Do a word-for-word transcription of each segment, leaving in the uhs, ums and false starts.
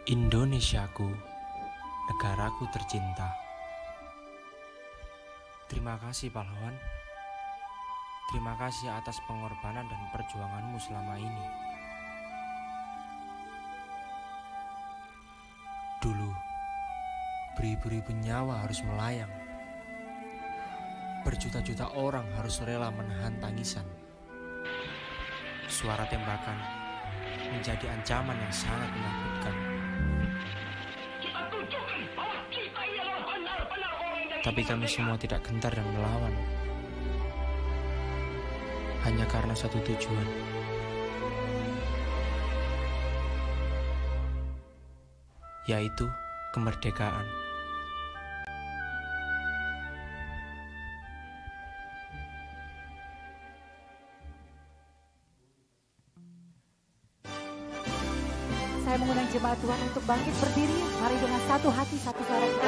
Indonesiaku, negaraku tercinta. Terima kasih pahlawan. Terima kasih atas pengorbanan dan perjuanganmu selama ini. Dulu, beribu-ribu nyawa harus melayang. Berjuta-juta orang harus rela menahan tangisan. Suara tembakan menjadi ancaman yang sangat menakutkan. Tapi kami semua tidak gentar dan melawan. Hanya karena satu tujuan. Yaitu kemerdekaan. Saya mengundang jemaat Tuhan untuk bangkit berdiri. Mari dengan satu hati, satu suara kita.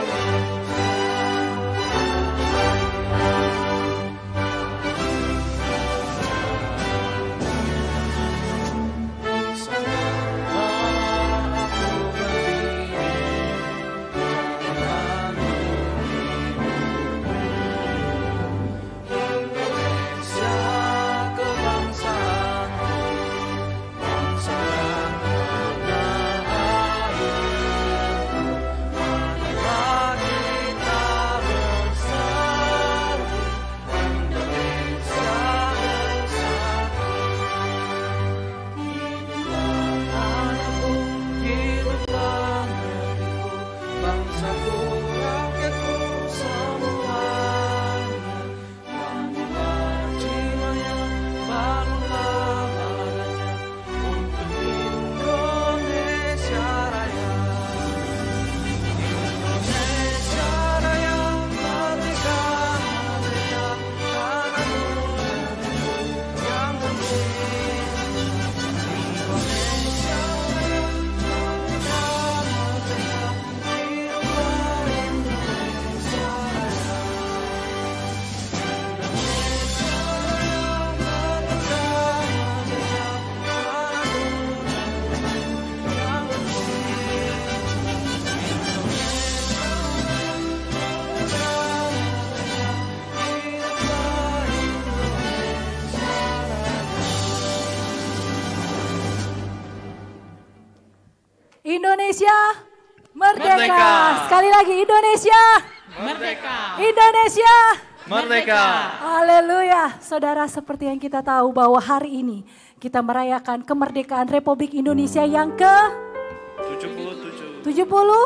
Indonesia merdeka. Merdeka. Sekali lagi Indonesia Merdeka. Indonesia Merdeka. Haleluya. Saudara, seperti yang kita tahu bahwa hari ini kita merayakan kemerdekaan Republik Indonesia yang ke tujuh puluh tujuh. tujuh puluh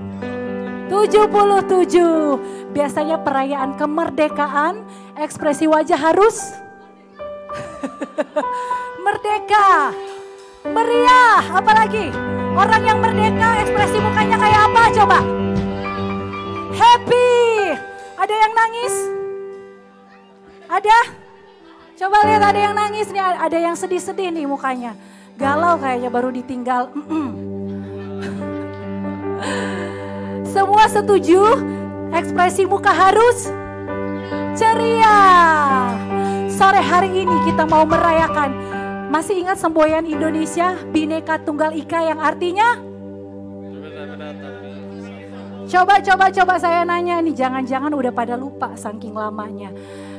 tujuh puluh tujuh. Biasanya perayaan kemerdekaan ekspresi wajah harus merdeka, meriah, apalagi orang yang merdeka ekspresi mukanya kayak apa coba? Happy. Ada yang nangis? Ada? Coba lihat, ada yang nangis nih, ada yang sedih-sedih nih mukanya. Galau kayaknya baru ditinggal. Mm-mm. Semua setuju? Ekspresi muka harus ceria. Sore hari ini kita mau merayakan. Masih ingat semboyan Indonesia Bhinneka Tunggal Ika yang artinya? Coba, coba, coba saya nanya nih, jangan-jangan udah pada lupa saking lamanya.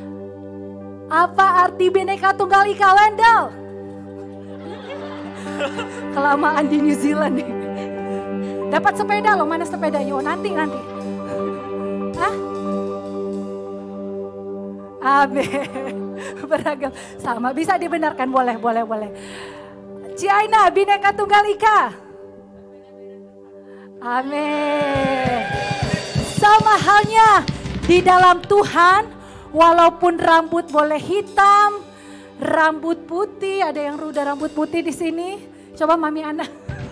Apa arti Bhinneka Tunggal Ika, Wendell? Kelamaan di New Zealand nih. Dapat sepeda loh, mana sepedanya? Oh nanti, nanti. Hah? Amin. Beragam sama, bisa dibenarkan, boleh, boleh, boleh. Ciaina, Bhinneka Tunggal Ika. Amin. Sama halnya di dalam Tuhan, walaupun rambut boleh hitam, rambut putih, ada yang ruda rambut putih di sini. Coba mami Anda.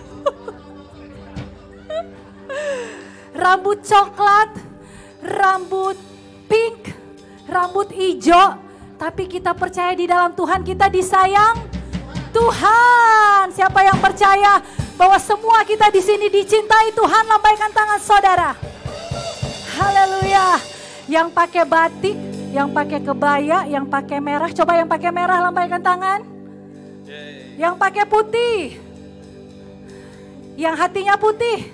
Rambut coklat, rambut pink, rambut hijau. Tapi kita percaya di dalam Tuhan kita disayang Tuhan. Siapa yang percaya bahwa semua kita di sini dicintai Tuhan, lambaikan tangan saudara. Haleluya. Yang pakai batik, yang pakai kebaya, yang pakai merah. Coba yang pakai merah lambaikan tangan. Yang pakai putih. Yang hatinya putih.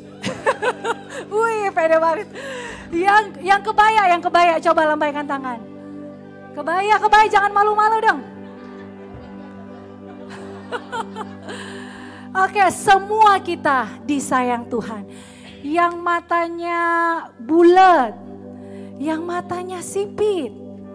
Wih, pede banget. Yang yang kebaya, yang kebaya, coba lambaikan tangan. Kebaya, kebaya, jangan malu-malu dong. Oke, semua kita disayang Tuhan. Yang matanya bulat, yang matanya sipit.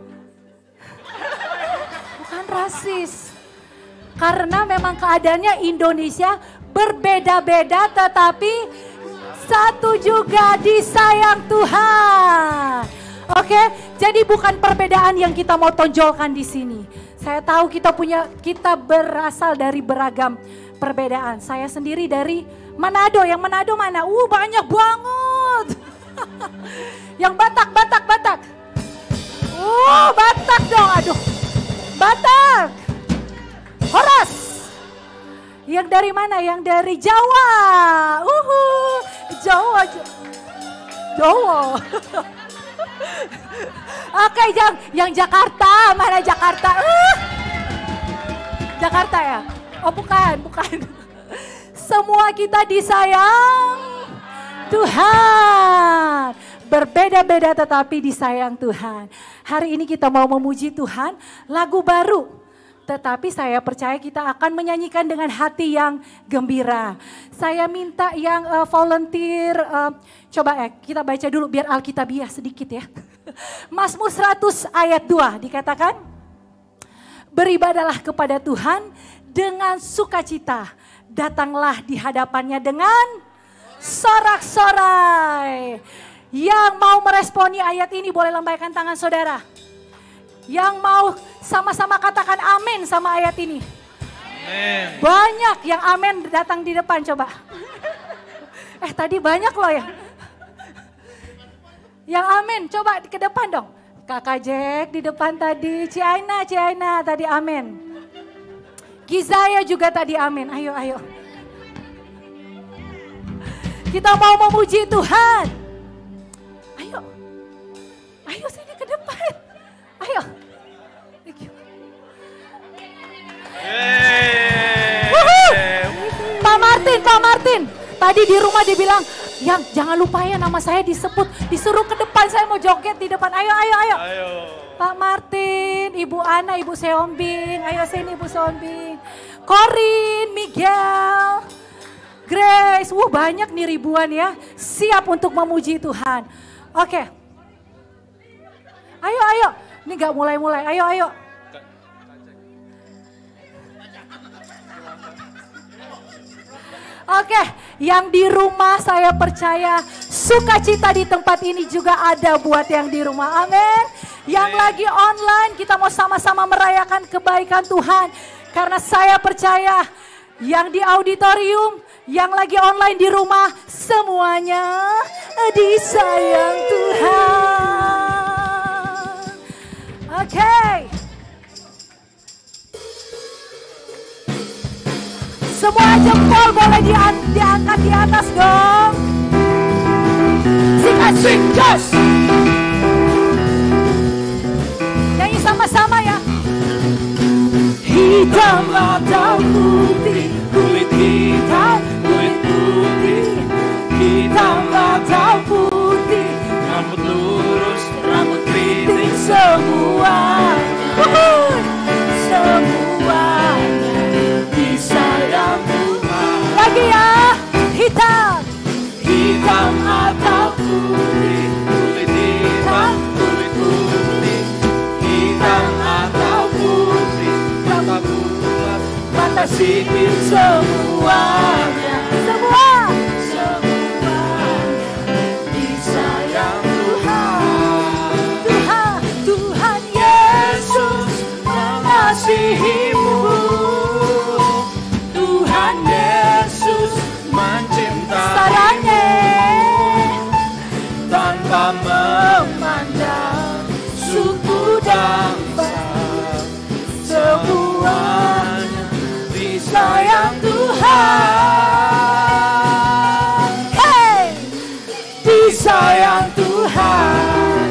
Bukan rasis. Karena memang keadaannya Indonesia berbeda-beda, tetapi satu juga disayang Tuhan. Oke, jadi bukan perbedaan yang kita mau tonjolkan di sini. Saya tahu kita punya, kita berasal dari beragam perbedaan. Saya sendiri dari Manado. Yang Manado mana? Uh, banyak banget. Yang Batak, Batak, Batak. Uh, Batak dong, aduh. Batak. Horas. Yang dari mana? Yang dari Jawa. Uhu, Jawa. Jawa. Oke, yang yang Jakarta, mana Jakarta? Uh. Jakarta ya? Oh bukan, bukan. Semua kita disayang Tuhan. Berbeda-beda tetapi disayang Tuhan. Hari ini kita mau memuji Tuhan, lagu baru. Tetapi saya percaya kita akan menyanyikan dengan hati yang gembira. Saya minta yang uh, volunteer, uh, coba ya kita baca dulu biar Alkitabiah sedikit ya. Mazmur seratus ayat dua dikatakan, beribadalah kepada Tuhan dengan sukacita, datanglah di hadapannya dengan sorak-sorai. Yang mau meresponi ayat ini boleh lambaikan tangan saudara. Yang mau sama-sama katakan amin sama ayat ini. Amin. Banyak yang amin datang di depan coba. Eh tadi banyak loh ya. Yang amin coba ke depan dong. Kakak Jack di depan tadi. Ciaina, Ciaina tadi amin. Gizaya juga tadi amin. Ayo, ayo. Kita mau memuji Tuhan. Ayo. Ayo sini ke depan. Ayo. Pak Martin, Pak Martin. Tadi di rumah dia bilang, yang jangan lupa ya nama saya disebut. Disuruh ke depan, saya mau joget di depan. Ayo, ayo, ayo. Ayo. Pak Martin, Ibu Ana, Ibu Seombing. Ayo sini Ibu Seombing. Corin, Miguel, Grace. Wah banyak nih ribuan ya. Siap untuk memuji Tuhan. Oke. Ayo, ayo. Ini gak mulai-mulai. Ayo, ayo. Oke, yang di rumah saya percaya sukacita di tempat ini juga ada buat yang di rumah. Amin. Yang lagi online kita mau sama-sama merayakan kebaikan Tuhan. Karena saya percaya yang di auditorium, yang lagi online di rumah, semuanya disayang Tuhan. Oke. Okay. Semua jempol boleh dian diangkat di atas dong. Sing asik jos. Nyanyi sama-sama ya. Hitam atau putih, kulit hitam, kulit putih. Hitam atau putih, Rambut lurus, rambut keriting. semuanya, semuanya disayang Tuhan. Lagi ya, hitam, Hitam atau putih, kulit hitam, kulit putih. Hitam atau putih, mata bulat, mata sipit. semuanya, semua, semuanya disayang Tuhan. Tuhan, Tuhan Yesus mengasihimu. Tuhan Yesus mencintaimu tanpa memandang suku dan bangsa, semuanya disayang Tuhan. Hey, disayang Tuhan.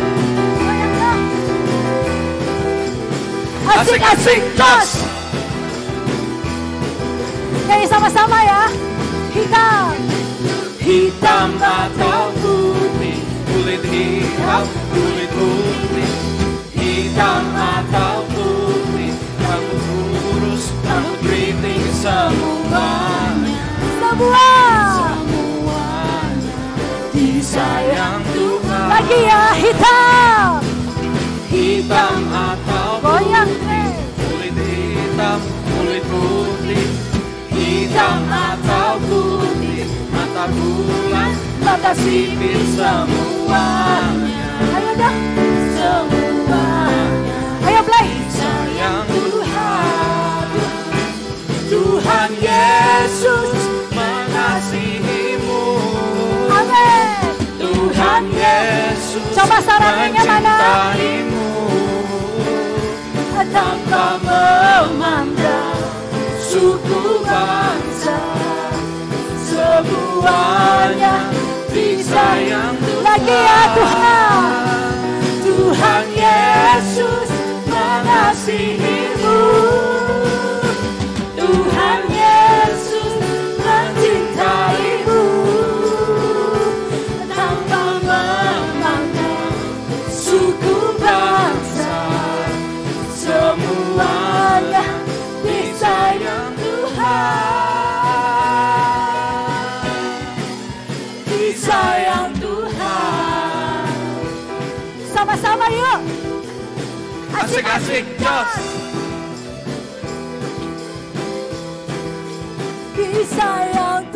Asik-asik, jos. Nyanyi sama-sama ya. hitam, hitam atau putih, kulit hitam, kulit putih, hitam atau putih, rambut lurus, rambut keriting, semuanya, semua semuanya disayang Tuhan. lagi ya, hitam, Hitam atau goyang putih, kulit hitam, kulit putih, hitam atau putih, mata bulan, mata sipit, semuanya, ayo dong, semuanya ayo play. sayang Tuhan. Tuhan Yesus mengasihimu. Amin. Tuhan Yesus Coba sarannya mana? mencintaimu. Tanpa memandang suku bangsa, semuanya disayang Tuhan. Lagi ya Tuhan. Tuhan Yesus mengasihimu. Tuhan Yesus mencintaimu. Tanpa memandang suku bangsa, semuanya disayang Tuhan. Disayang Tuhan. Sama-sama yuk. Asik-asik, Jos. Disayang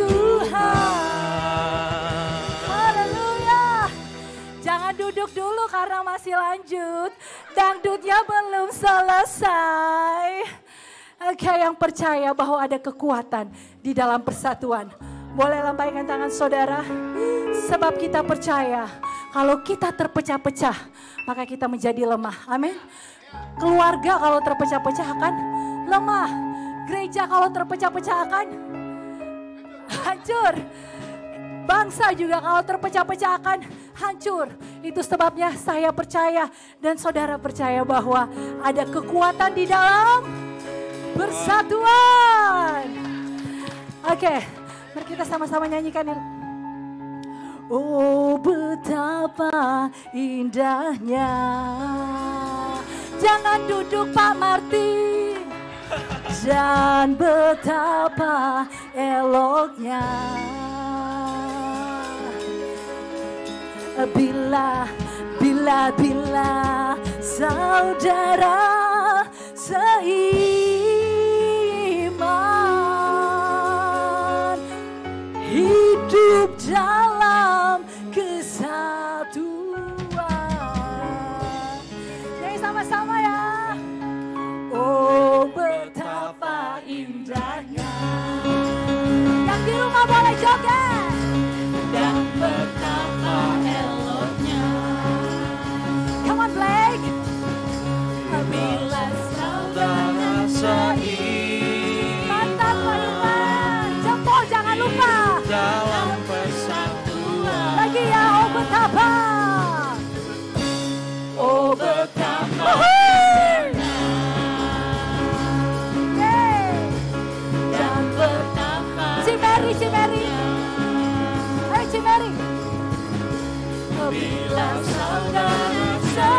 Tuhan. Haleluya. Jangan duduk dulu karena masih lanjut. Dangdutnya belum selesai. Oke, yang percaya bahwa ada kekuatan di dalam persatuan, boleh lambaikan tangan saudara. Sebab kita percaya kalau kita terpecah-pecah, maka kita menjadi lemah. Amin. Keluarga kalau terpecah-pecah akan lemah. Gereja kalau terpecah-pecah akan hancur. Bangsa juga kalau terpecah-pecah akan hancur. Itu sebabnya saya percaya dan saudara percaya bahwa ada kekuatan di dalam persatuan. Oke, mari kita sama-sama nyanyikan ini. Oh, betapa indahnya. Jangan duduk Pak Martin. Dan betapa eloknya. Bila, bila, bila saudara seiman, hidup dalam kesatuan. Nyanyi sama-sama ya. Oh, betapa indahnya. Yang di rumah boleh joget. Dan betapa eloknya. Come on Blake. Bila saudara seiman, mantap payungan. Jempol jangan lupa. Dalam persatuan. Lagi ya, oh betapa. Oh, betapa indahnya. dan betapa Cimeri, Cimeri. Ayo Cimeri. bila saudara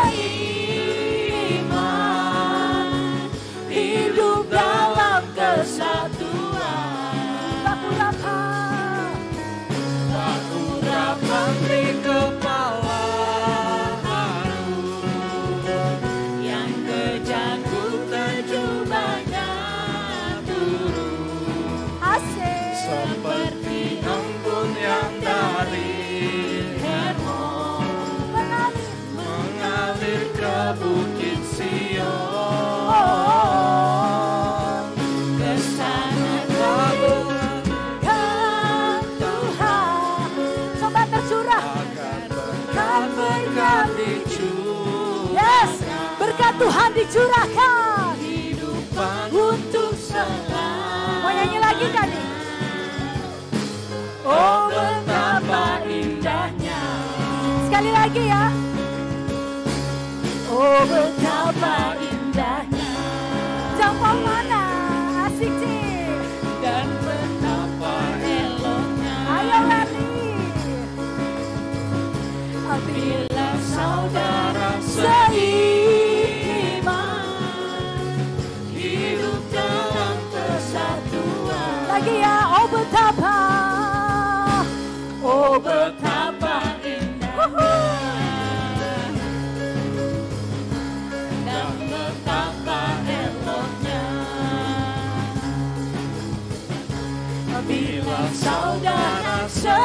seiman, hidup dalam kesatuan. Baku rapat. Baku rapat di kepala baru, yang kejangkutan jubahnya turun, Asik. seperti embun yang dari Hermon Mengalir. mengalir ke bukit Sion. Ke sana tabungan Kan Tuhan. Coba tercurah. akan berkat dicurahkan. Yes. Berkat Tuhan dicurahkan. Kehidupan untuk selalu. Mau nyanyi lagi kan nih? Oh, betapa indahnya. Sekali lagi ya. Oh betapa indahnya. Jempol mana? Asik sih. Dan betapa elok lagi ya, oh betapa. Oh betapa indahnya dan betapa eloknya bila saudara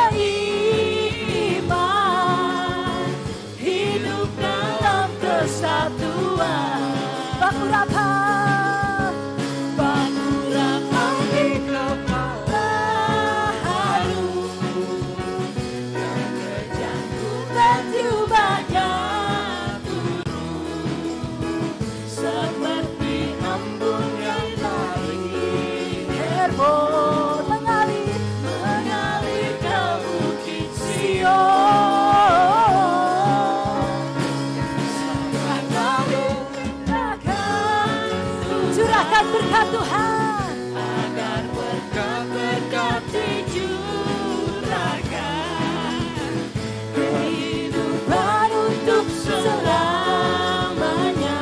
seiman hidup dalam kesatuan. Baku rapat, Baku rapat di kepala harum dan kejangku berjubahnya turun seperti embun yang baik Hermon mengalir, mengalir ke bukit Sion. curahkan berkat Tuhan. Agar berkat-berkat dicurahkan kehidupan untuk selamanya.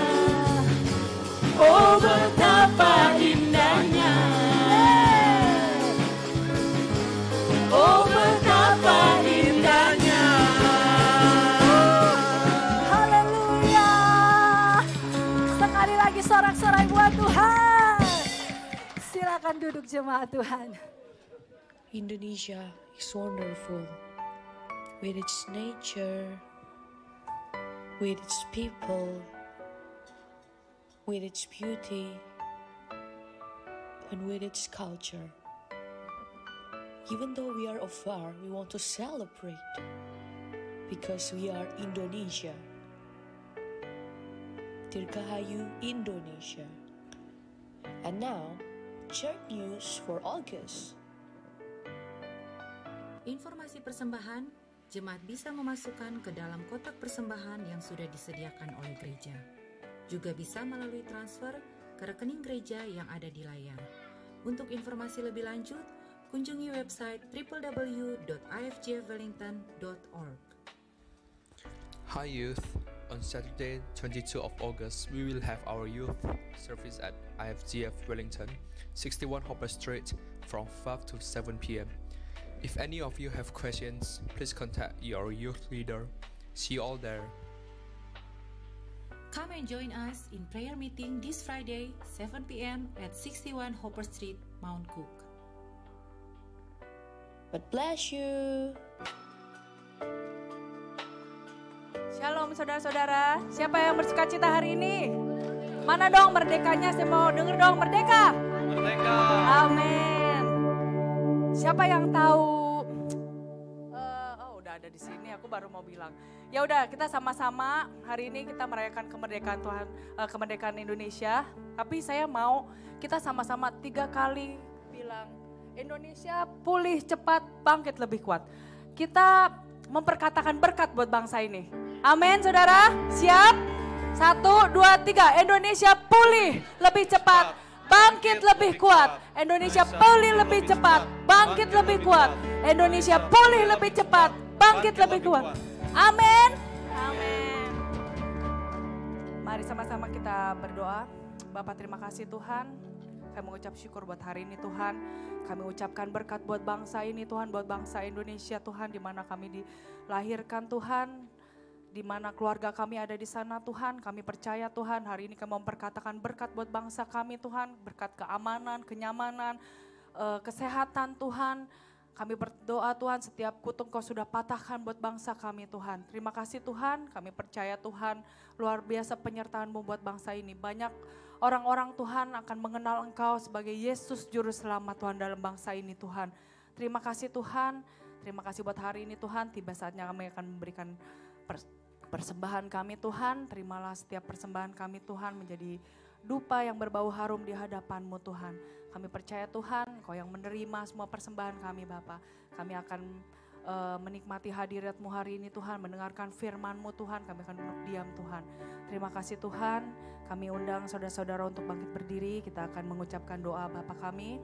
Oh betapa indahnya, oh betapa indahnya. Haleluya. Sekali lagi sorak-sorai buat Tuhan. Silakan duduk jemaat Tuhan. Indonesia is wonderful with its nature, with its people, with its beauty, and with its culture. Even though we are afar, we want to celebrate because we are Indonesia. Dirgahayu Indonesia. And now, church news for August. Informasi persembahan, jemaat bisa memasukkan ke dalam kotak persembahan yang sudah disediakan oleh gereja. Juga bisa melalui transfer ke rekening gereja yang ada di layar. Untuk informasi lebih lanjut, kunjungi website w w w dot i f j wellington dot org. Hi youth, on Saturday twenty-second of August we will have our youth service at I F G F Wellington, sixty-one Hopper Street from five to seven p m If any of you have questions, please contact your youth leader. See you all there. Come and join us in prayer meeting this Friday, seven p m at sixty-one Hopper Street, Mount Cook. God bless you. Shalom saudara-saudara. Siapa yang bersuka cita hari ini? Mana dong merdekanya? Saya mau denger dong merdeka. Merdeka. Amin. Siapa yang tahu? Uh, oh udah ada di sini. Aku baru mau bilang. Ya udah kita sama-sama hari ini kita merayakan kemerdekaan Tuhan, uh, kemerdekaan Indonesia. Tapi saya mau kita sama-sama tiga kali bilang Indonesia pulih cepat, bangkit lebih kuat. Kita memperkatakan berkat buat bangsa ini. Amin saudara, siap? Satu, dua, tiga. Indonesia pulih lebih cepat, bangkit lebih kuat. Indonesia pulih lebih cepat, bangkit lebih kuat. Indonesia pulih lebih cepat, bangkit lebih kuat. Amin. Amin. Mari sama-sama kita berdoa. Bapak terima kasih Tuhan. Kami mengucap syukur buat hari ini Tuhan. Kami ucapkan berkat buat bangsa ini Tuhan, buat bangsa Indonesia Tuhan, di mana kami dilahirkan Tuhan, di mana keluarga kami ada di sana Tuhan. Kami percaya Tuhan, hari ini kami memperkatakan berkat buat bangsa kami Tuhan, berkat keamanan, kenyamanan, kesehatan Tuhan. Kami berdoa Tuhan, setiap kutuk Kau sudah patahkan buat bangsa kami Tuhan. Terima kasih Tuhan, kami percaya Tuhan, luar biasa penyertaan-Mu buat bangsa ini. Banyak orang-orang Tuhan akan mengenal Engkau sebagai Yesus Juru Selamat Tuhan dalam bangsa ini Tuhan. Terima kasih Tuhan, terima kasih buat hari ini Tuhan. Tiba saatnya kami akan memberikan persembahan kami Tuhan. Terimalah setiap persembahan kami Tuhan menjadi dupa yang berbau harum di hadapan-Mu Tuhan. Kami percaya Tuhan, Kau yang menerima semua persembahan kami Bapa. Kami akan uh, menikmati hadirat-Mu hari ini Tuhan, mendengarkan firman-Mu Tuhan, kami akan duduk diam Tuhan. Terima kasih Tuhan, kami undang saudara-saudara untuk bangkit berdiri, kita akan mengucapkan doa Bapa kami.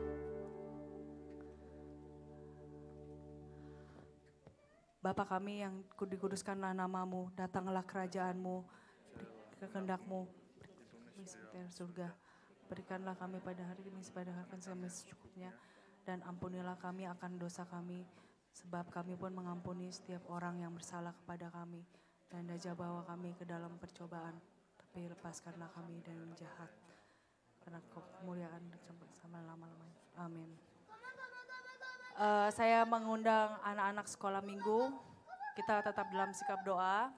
Bapa kami yang dikuduskanlah nama-Mu, datanglah kerajaan-Mu, kehendak-Mu, seperti surga. Berikanlah kami pada hari ini sepadahkan kami secukupnya. Dan ampunilah kami akan dosa kami. Sebab kami pun mengampuni setiap orang yang bersalah kepada kami. Dan tidak bawa kami ke dalam percobaan. Tapi lepaskanlah kami dari yang jahat. Karena kemuliaan sampai lama-lamanya. Amin. Uh, saya mengundang anak-anak sekolah minggu. Kita tetap dalam sikap doa.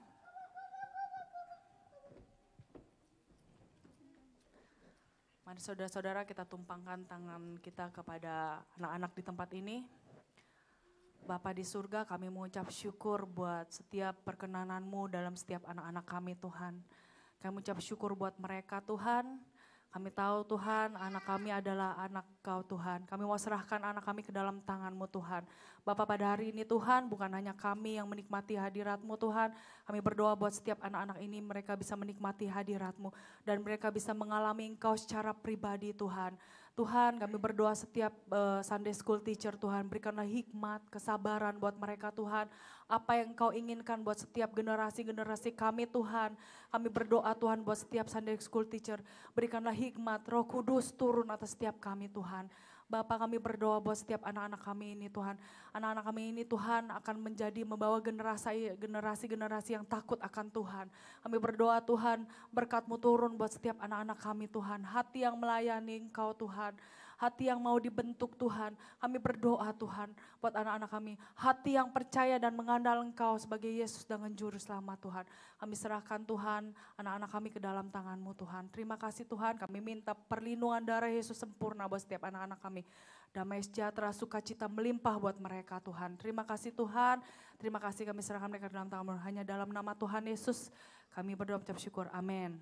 Mari saudara-saudara kita tumpangkan tangan kita kepada anak-anak di tempat ini. Bapa di surga, kami mengucap syukur buat setiap perkenananmu dalam setiap anak-anak kami Tuhan. Kami mengucap syukur buat mereka Tuhan. Kami tahu Tuhan anak kami adalah anak Kau Tuhan. Kami mau serahkan anak kami ke dalam tangan-Mu Tuhan. Bapa pada hari ini Tuhan bukan hanya kami yang menikmati hadirat-Mu Tuhan. Kami berdoa buat setiap anak-anak ini mereka bisa menikmati hadirat-Mu. Dan mereka bisa mengalami Engkau secara pribadi Tuhan. Tuhan kami berdoa setiap uh, Sunday School teacher Tuhan berikanlah hikmat, kesabaran buat mereka Tuhan. Apa yang Engkau inginkan buat setiap generasi-generasi kami Tuhan. Kami berdoa Tuhan buat setiap Sunday School teacher berikanlah hikmat, Roh Kudus turun atas setiap kami Tuhan. Bapak kami berdoa buat setiap anak-anak kami ini Tuhan. Anak-anak kami ini Tuhan akan menjadi membawa generasi generasi-generasi yang takut akan Tuhan. Kami berdoa Tuhan berkat-Mu turun buat setiap anak-anak kami Tuhan. Hati yang melayani Engkau Tuhan. Hati yang mau dibentuk Tuhan. Kami berdoa Tuhan buat anak-anak kami. Hati yang percaya dan mengandal Engkau sebagai Yesus dengan Juru Selamat Tuhan. Kami serahkan Tuhan anak-anak kami ke dalam tangan-Mu Tuhan. Terima kasih Tuhan, kami minta perlindungan darah Yesus sempurna buat setiap anak-anak kami. Damai sejahtera, sukacita melimpah buat mereka Tuhan. Terima kasih Tuhan, terima kasih kami serahkan mereka dalam tangan-Mu. Hanya dalam nama Tuhan Yesus kami berdoa mengucap syukur. Amin.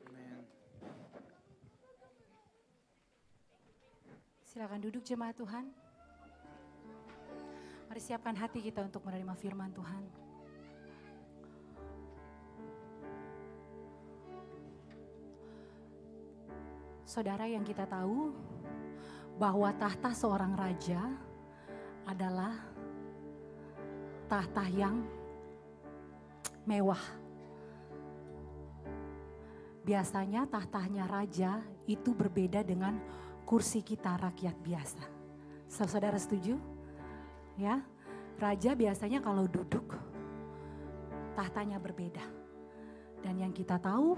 Silakan duduk jemaat Tuhan. Mari siapkan hati kita untuk menerima firman Tuhan. Saudara, yang kita tahu bahwa tahta seorang raja adalah tahta yang mewah. Biasanya tahtanya raja itu berbeda dengan kursi kita rakyat biasa. Saudara setuju? Ya, raja biasanya kalau duduk tahtanya berbeda. Dan yang kita tahu,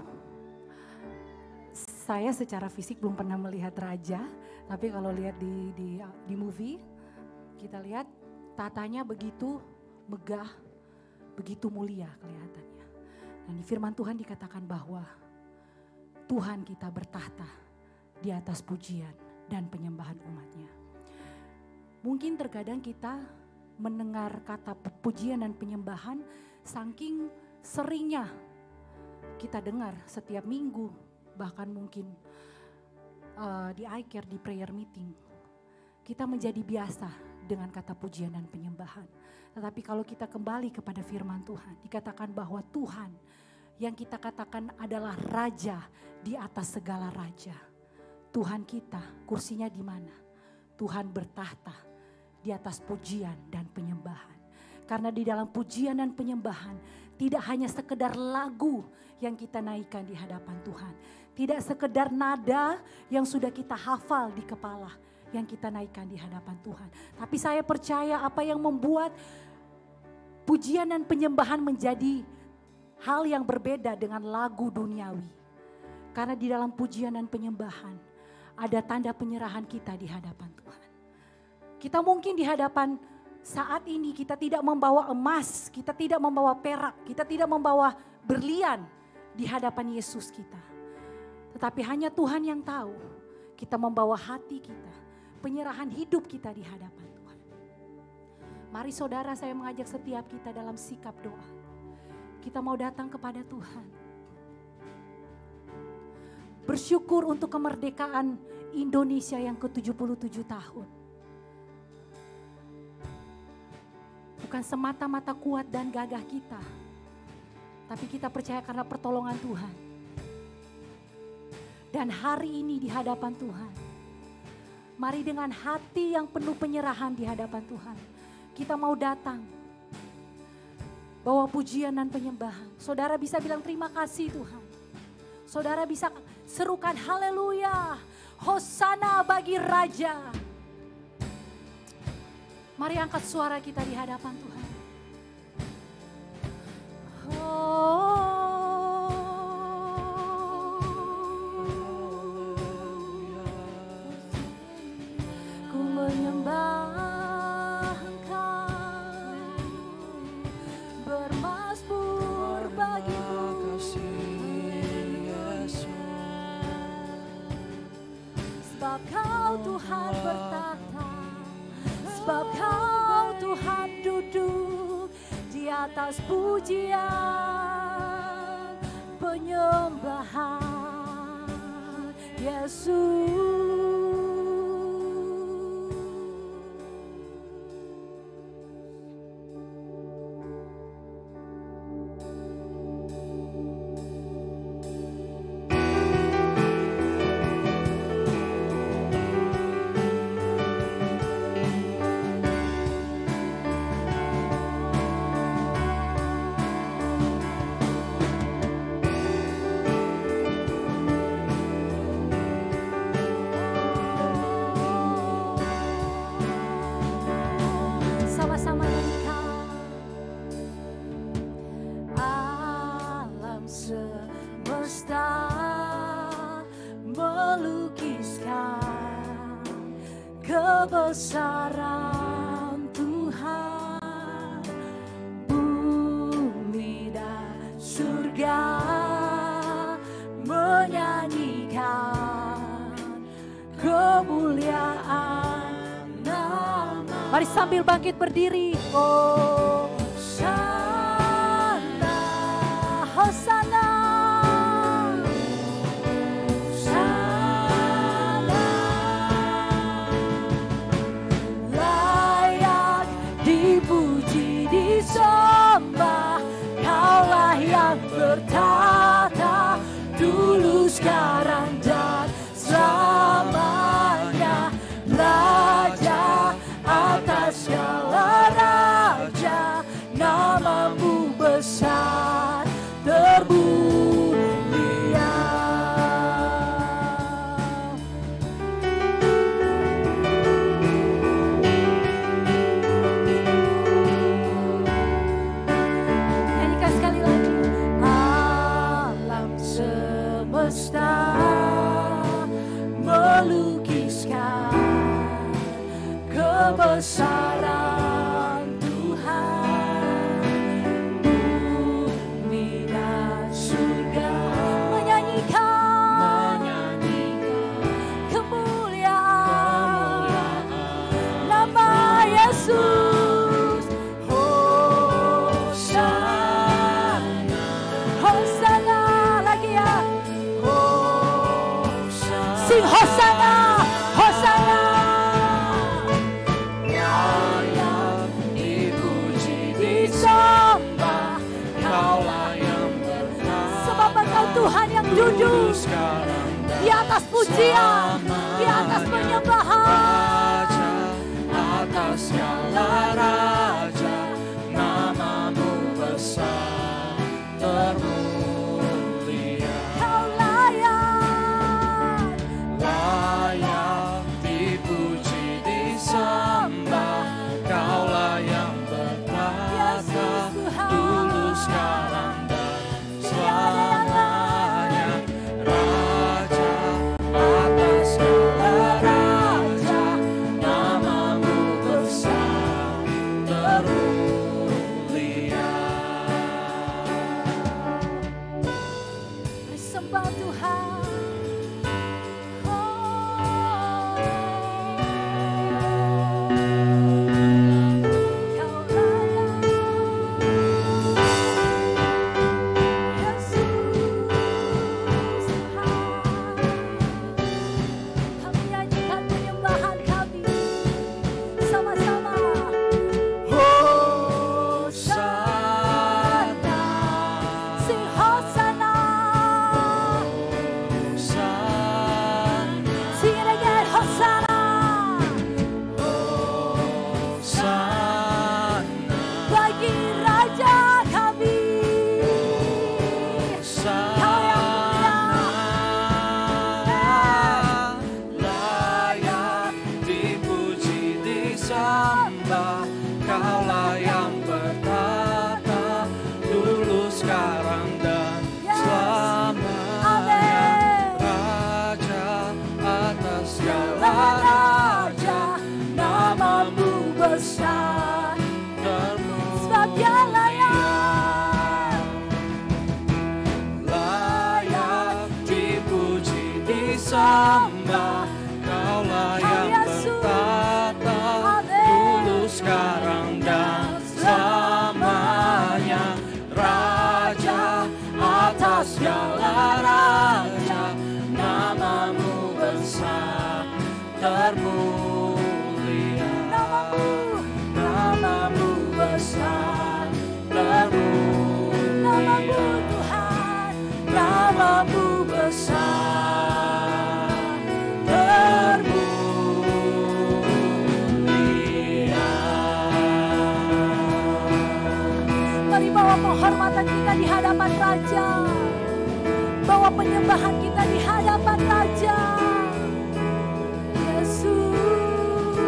saya secara fisik belum pernah melihat raja, tapi kalau lihat di di di movie, kita lihat tahtanya begitu megah, begitu mulia kelihatannya. Dan di firman Tuhan dikatakan bahwa Tuhan kita bertahta di atas pujian dan penyembahan umatnya. Mungkin terkadang kita mendengar kata pujian dan penyembahan saking seringnya kita dengar setiap minggu, bahkan mungkin uh, di I-Care, di prayer meeting. Kita menjadi biasa dengan kata pujian dan penyembahan. Tetapi kalau kita kembali kepada firman Tuhan, dikatakan bahwa Tuhan yang kita katakan adalah raja di atas segala raja. Tuhan kita kursinya di mana? Tuhan bertahta di atas pujian dan penyembahan. Karena di dalam pujian dan penyembahan tidak hanya sekedar lagu yang kita naikkan di hadapan Tuhan. Tidak sekedar nada yang sudah kita hafal di kepala yang kita naikkan di hadapan Tuhan. Tapi saya percaya apa yang membuat pujian dan penyembahan menjadi hal yang berbeda dengan lagu duniawi. Karena di dalam pujian dan penyembahan ada tanda penyerahan kita di hadapan Tuhan. Kita mungkin di hadapan saat ini kita tidak membawa emas, kita tidak membawa perak, kita tidak membawa berlian di hadapan Yesus kita. Tetapi hanya Tuhan yang tahu kita membawa hati kita, penyerahan hidup kita di hadapan Tuhan. Mari saudara, saya mengajak setiap kita dalam sikap doa. Kita mau datang kepada Tuhan. Bersyukur untuk kemerdekaan Indonesia yang ke tujuh puluh tujuh tahun. Bukan semata-mata kuat dan gagah kita, tapi kita percaya karena pertolongan Tuhan. Dan hari ini di hadapan Tuhan, mari dengan hati yang penuh penyerahan di hadapan Tuhan, kita mau datang bawa pujian dan penyembahan. Saudara bisa bilang terima kasih Tuhan. Saudara bisa serukan haleluya. Hosana bagi Raja. Mari angkat suara kita di hadapan Tuhan. Ku menyembah Engkau, bermasmur bagimu, sebab Kau Tuhan bertata, sebab Kau Tuhan duduk di atas pujian penyembahan Yesus. Sama-sama nyanyikan. Alam semesta melukiskan kebesaran Tuhan, bumi dan surga menyanyikan kemuliaan nama. Mari sambil bangkit berdiri. Oh, Hosana, Hosana, Hosana. Layak dipuji, disembah, Kaulah yang bertata dulu, sekarang dan selamanya. Raja atas segala raja, namamu besar termulia. Nyanyikan sekali lagi. Alam semesta melukiskan kebesaran Tuhan, bumi dan surga menyanyikan, menyanyikan kemuliaan nama Yesus. Hosana, Hosana lagi ya. Hosana, sing Hosana, Hosana. Tuhan yang duduk di atas pujian, di atas penyembahan. Atas segala raja, namamu besar termulia. Kau layak, layak dipuji, disembah, Kaulah yang bertata dulu, sekarang dan selamanya. Raja atas besar, termulia. Namamu Tuhan, Namamu besar, termulia. mari bawa penghormatan kita di hadapan Raja. Bawa penyembahan kita di hadapan Raja. Yesus,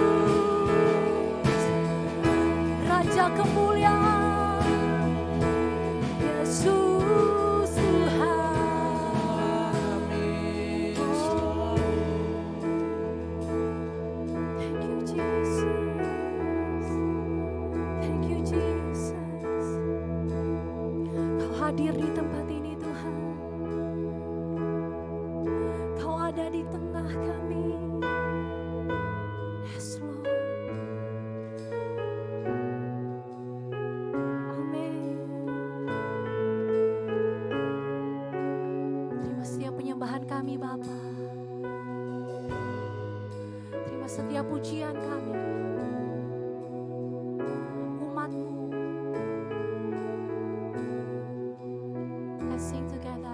Raja kemuliaan. Yesus Tuhan. Thank you Jesus. Thank you Jesus. Kau hadir di tempat ini Tuhan. Kau ada di tengah kami. Yes Lord. Amin. Terima setiap penyembahan kami Bapa. Terima setiap pujian kami. Umat-Mu. Let's sing together.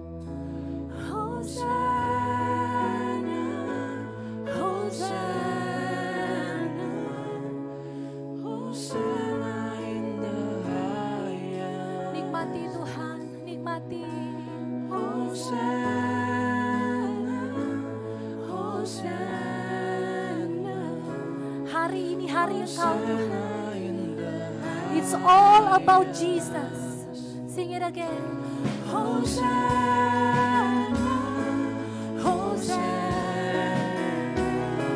Hosanna, Hosanna, Hosanna in the highest. nikmati Tuhan, nikmati. Hosanna, Hosanna, Hari ini hari Engkau Tuhan. Hosanna in the highest. It's all about Jesus. Sing it again. Hosanna, Hosanna,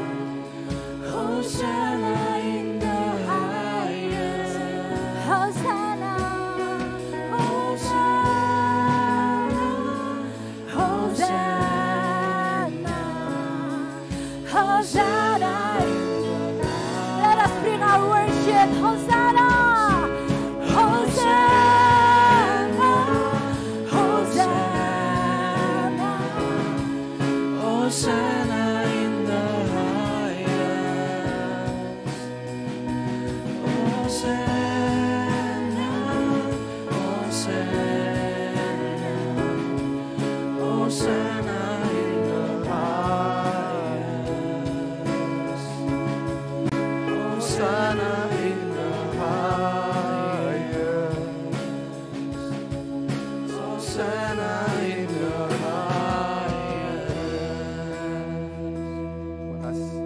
Hosanna in the highest. Hosanna, Hosanna, Hosanna, Hosanna. Let us bring our worship. Hosanna, Hosanna, Hosanna. Hosanna in the highest. Hosanna, Hosanna, Hosanna in the highest. Hosanna in the highest. Hosanna in the highest. Makasih.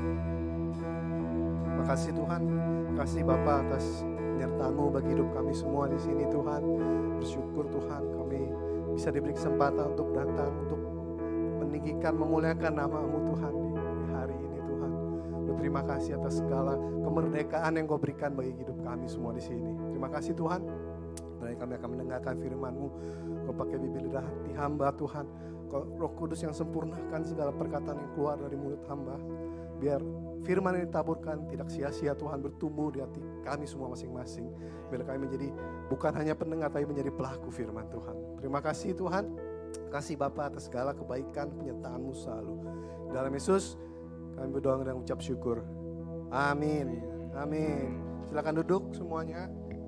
Makasih Tuhan. Kasih Bapa atas penyertaan-Mu bagi hidup kami semua di sini Tuhan. Bersyukur Tuhan kami bisa diberi kesempatan untuk datang untuk meninggikan, memuliakan nama-Mu Tuhan di, di hari ini Tuhan. Berterima kasih atas segala kemerdekaan yang Kau berikan bagi hidup kami semua di sini. Terima kasih Tuhan. Dan kami akan mendengarkan firman-Mu. Kau pakai bibir lidah hati hamba Tuhan. Kau Roh Kudus yang sempurnakan segala perkataan yang keluar dari mulut hamba. Biar firman yang ditaburkan tidak sia-sia Tuhan, bertumbuh di hati kami semua masing-masing. Biar kami menjadi bukan hanya pendengar tapi menjadi pelaku firman Tuhan. Terima kasih Tuhan. Kasih Bapa atas segala kebaikan penyertaan-Mu selalu. Dalam Yesus kami berdoa dan ucap syukur. Amin. Amin. Silakan duduk semuanya.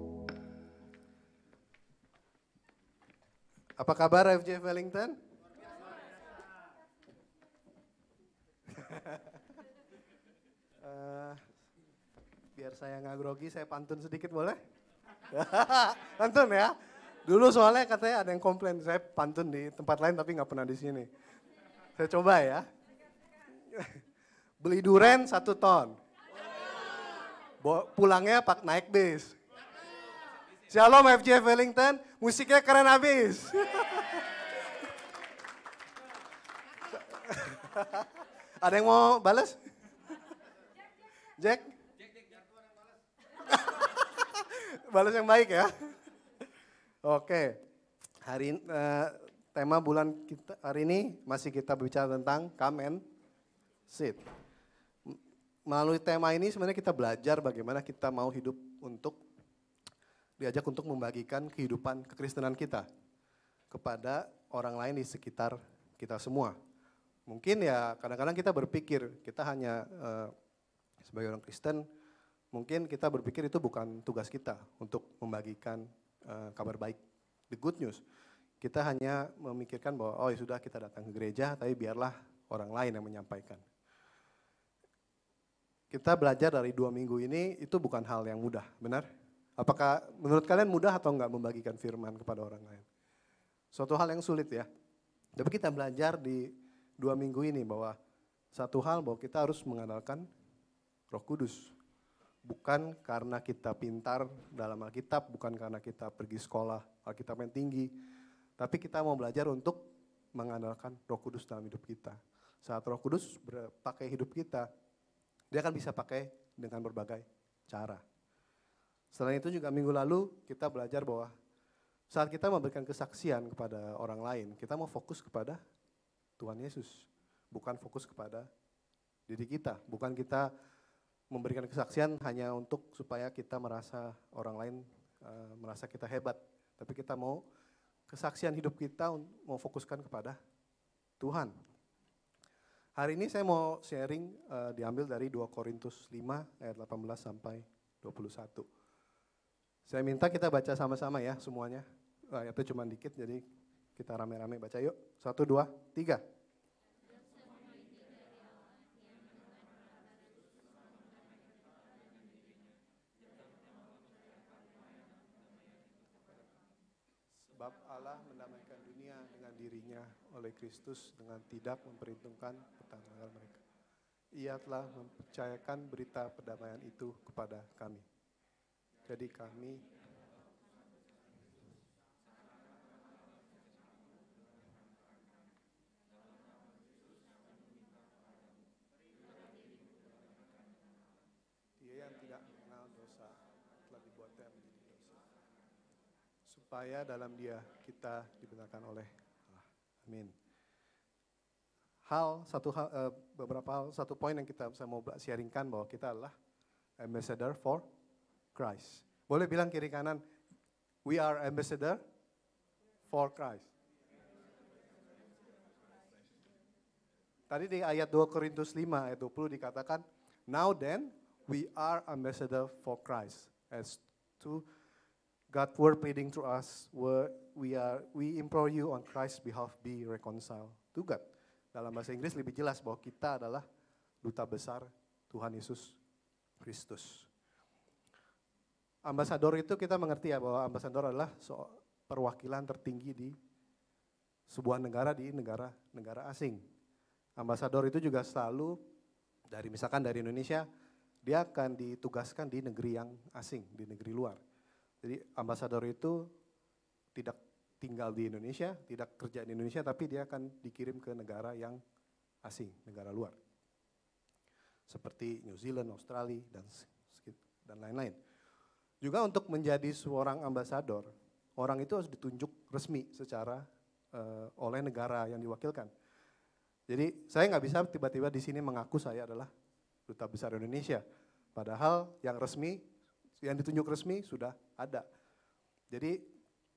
Apa kabar F J Wellington? uh, biar saya nggak grogi, saya pantun sedikit boleh? Pantun ya. Dulu soalnya katanya ada yang komplain, saya pantun di tempat lain tapi nggak pernah di sini. Saya coba ya. Beli duren satu ton. Pulangnya pak naik bis. Shalom F J Wellington, musiknya keren habis. Ada yang mau balas? Jack? Balas yang baik ya. Oke, hari uh, tema bulan kita hari ini masih kita bicara tentang come and sit. Melalui tema ini sebenarnya kita belajar bagaimana kita mau hidup untuk diajak untuk membagikan kehidupan kekristenan kita kepada orang lain di sekitar kita semua. Mungkin ya kadang-kadang kita berpikir kita hanya uh, sebagai orang Kristen mungkin kita berpikir itu bukan tugas kita untuk membagikan uh, kabar baik, the good news. Kita hanya memikirkan bahwa oh ya sudah kita datang ke gereja, tapi biarlah orang lain yang menyampaikan. Kita belajar dari dua minggu ini itu bukan hal yang mudah, benar? Apakah menurut kalian mudah atau enggak membagikan firman kepada orang lain? Suatu hal yang sulit ya. Tapi kita belajar di dua minggu ini bahwa satu hal bahwa kita harus mengandalkan Roh Kudus. Bukan karena kita pintar dalam Alkitab, bukan karena kita pergi sekolah Alkitab yang tinggi, tapi kita mau belajar untuk mengandalkan Roh Kudus dalam hidup kita. Saat Roh Kudus pakai hidup kita, dia akan bisa pakai dengan berbagai cara. Selain itu juga minggu lalu kita belajar bahwa saat kita memberikan kesaksian kepada orang lain, kita mau fokus kepada Tuhan Yesus, bukan fokus kepada diri kita. Bukan kita memberikan kesaksian hanya untuk supaya kita merasa orang lain uh, merasa kita hebat, tapi kita mau kesaksian hidup kita mau fokuskan kepada Tuhan. Hari ini saya mau sharing uh, diambil dari dua Korintus lima ayat delapan belas sampai dua puluh satu. Saya minta kita baca sama-sama ya semuanya. Ayatnya cuma dikit jadi kita rame-rame baca yuk. Satu, dua, tiga. Sebab Allah mendamaikan dunia dengan dirinya oleh Kristus dengan tidak memperhitungkan pertengkaran mereka. Ia telah mempercayakan berita perdamaian itu kepada kami. Jadi kami Dia yang tidak mengenal dosa telah dibuatnya menjadi dosa, supaya dalam Dia kita dibenarkan oleh Allah. Amin. Hal satu hal eh, beberapa hal satu poin yang kita saya mau sharingkan bahwa kita adalah ambassador for Christ. Boleh bilang kiri kanan, we are ambassador for Christ. Tadi di ayat dua Korintus lima ayat dua puluh dikatakan, now then we are ambassador for Christ. As to God's word pleading to us, we are we implore you on Christ's behalf be reconciled to God. Dalam bahasa Inggris lebih jelas bahwa kita adalah duta besar Tuhan Yesus Kristus. Ambasador itu kita mengerti ya bahwa ambasador adalah perwakilan tertinggi di sebuah negara di negara-negara asing. Ambasador itu juga selalu dari misalkan dari Indonesia, dia akan ditugaskan di negeri yang asing, di negeri luar. Jadi ambasador itu tidak tinggal di Indonesia, tidak kerja di Indonesia, tapi dia akan dikirim ke negara yang asing, negara luar. Seperti New Zealand, Australia, dan dan lain-lain. Juga untuk menjadi seorang ambasador, orang itu harus ditunjuk resmi secara uh, oleh negara yang diwakilkan. Jadi saya nggak bisa tiba-tiba di sini mengaku saya adalah duta besar Indonesia. Padahal yang resmi, yang ditunjuk resmi sudah ada. Jadi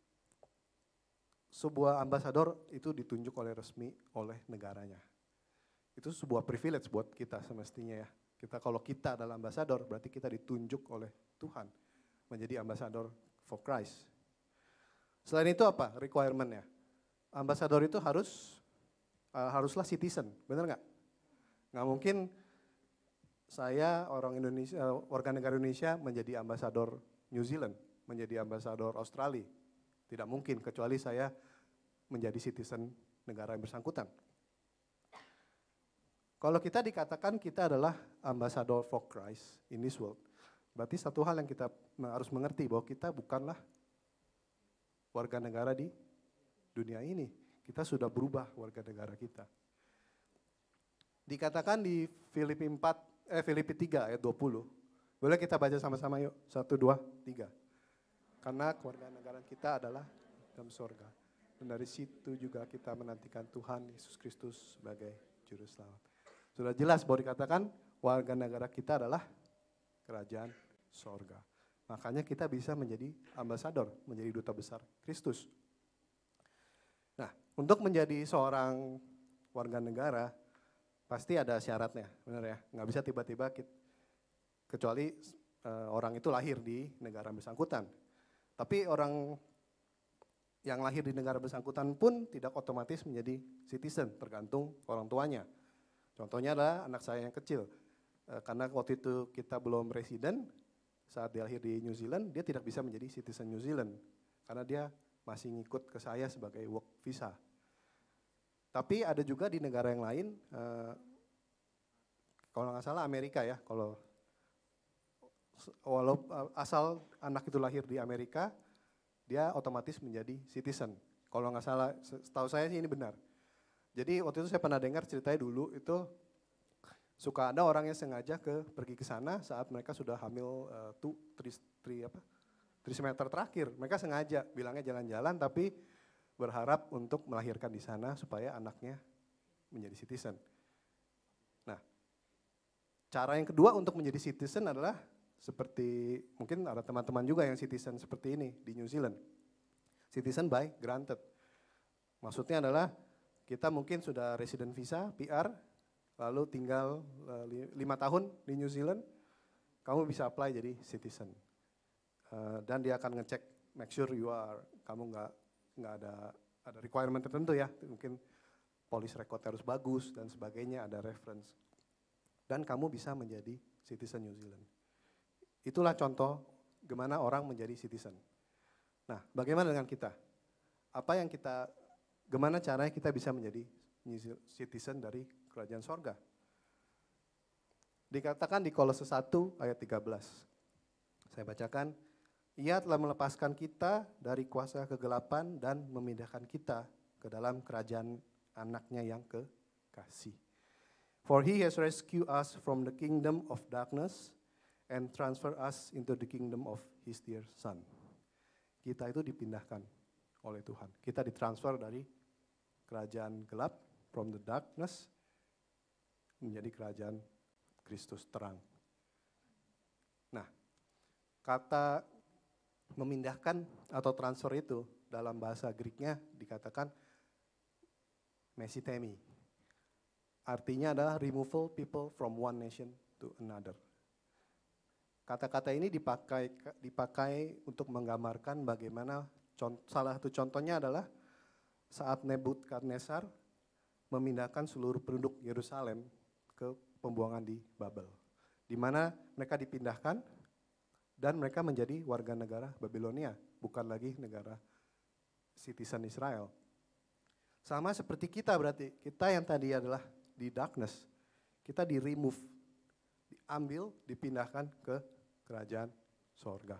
sebuah ambasador itu ditunjuk oleh resmi oleh negaranya. Itu sebuah privilege buat kita semestinya ya. Kita kalau kita adalah ambasador berarti kita ditunjuk oleh Tuhan menjadi ambasador for Christ. Selain itu apa requirement-nya? Ambasador itu harus uh, haruslah citizen, benar nggak? Nggak mungkin saya orang Indonesia, warga negara Indonesia menjadi ambasador New Zealand, menjadi ambasador Australia. Tidak mungkin kecuali saya menjadi citizen negara yang bersangkutan. Kalau kita dikatakan kita adalah ambassador for Christ in this world, berarti satu hal yang kita harus mengerti bahwa kita bukanlah warga negara di dunia ini. Kita sudah berubah warga negara kita. Dikatakan di Filipi empat, eh Filipi tiga ayat dua puluh. Boleh kita baca sama-sama yuk. Satu, dua, tiga. Karena keluarga negara kita adalah dalam surga. Dan dari situ juga kita menantikan Tuhan Yesus Kristus sebagai juru selamat. Sudah jelas bahwa dikatakan warga negara kita adalah kerajaan surga. Makanya kita bisa menjadi ambasador, menjadi duta besar Kristus. Nah, untuk menjadi seorang warga negara, pasti ada syaratnya, benar ya? Nggak bisa tiba-tiba, kita, kecuali uh, orang itu lahir di negara bersangkutan. Tapi orang yang lahir di negara bersangkutan pun tidak otomatis menjadi citizen, tergantung orang tuanya. Contohnya adalah anak saya yang kecil, uh, karena waktu itu kita belum residen, saat dia lahir di New Zealand, dia tidak bisa menjadi citizen New Zealand, karena dia masih ngikut ke saya sebagai work visa. Tapi ada juga di negara yang lain, uh, kalau nggak salah Amerika ya, kalau walau uh, asal anak itu lahir di Amerika, dia otomatis menjadi citizen. Kalau nggak salah, setahu saya sih ini benar. Jadi waktu itu saya pernah dengar ceritanya dulu itu suka ada orang yang sengaja ke pergi ke sana saat mereka sudah hamil uh, tuh tri, tri apa trimester terakhir. Mereka sengaja bilangnya jalan-jalan tapi berharap untuk melahirkan di sana supaya anaknya menjadi citizen. Nah, cara yang kedua untuk menjadi citizen adalah seperti mungkin ada teman-teman juga yang citizen seperti ini di New Zealand. Citizen by granted. Maksudnya adalah kita mungkin sudah resident visa, P R, lalu tinggal lima tahun di New Zealand, kamu bisa apply jadi citizen. Uh, dan dia akan ngecek, make sure you are, kamu nggak nggak ada ada requirement tertentu ya, mungkin police record harus bagus dan sebagainya, ada reference. Dan kamu bisa menjadi citizen New Zealand. Itulah contoh gimana orang menjadi citizen. Nah, bagaimana dengan kita? Apa yang kita, gimana caranya kita bisa menjadi citizen dari kerajaan sorga? Dikatakan di Kolose satu ayat tiga belas. Saya bacakan, Ia telah melepaskan kita dari kuasa kegelapan dan memindahkan kita ke dalam kerajaan anaknya yang kekasih. For he has rescued us from the kingdom of darkness and transfer us into the kingdom of his dear son. Kita itu dipindahkan oleh Tuhan. Kita ditransfer dari kerajaan gelap, from the darkness, menjadi kerajaan Kristus terang. Nah, kata memindahkan atau transfer itu dalam bahasa Greek-nya dikatakan mesitemi. Artinya adalah removal people from one nation to another. Kata-kata ini dipakai dipakai untuk menggambarkan bagaimana salah satu contohnya adalah saat Nebukadnezar memindahkan seluruh penduduk Yerusalem ke pembuangan di Babel, di mana mereka dipindahkan dan mereka menjadi warga negara Babilonia, bukan lagi negara citizen Israel. Sama seperti kita berarti, kita yang tadi adalah di darkness, kita di remove, diambil, dipindahkan ke kerajaan sorga.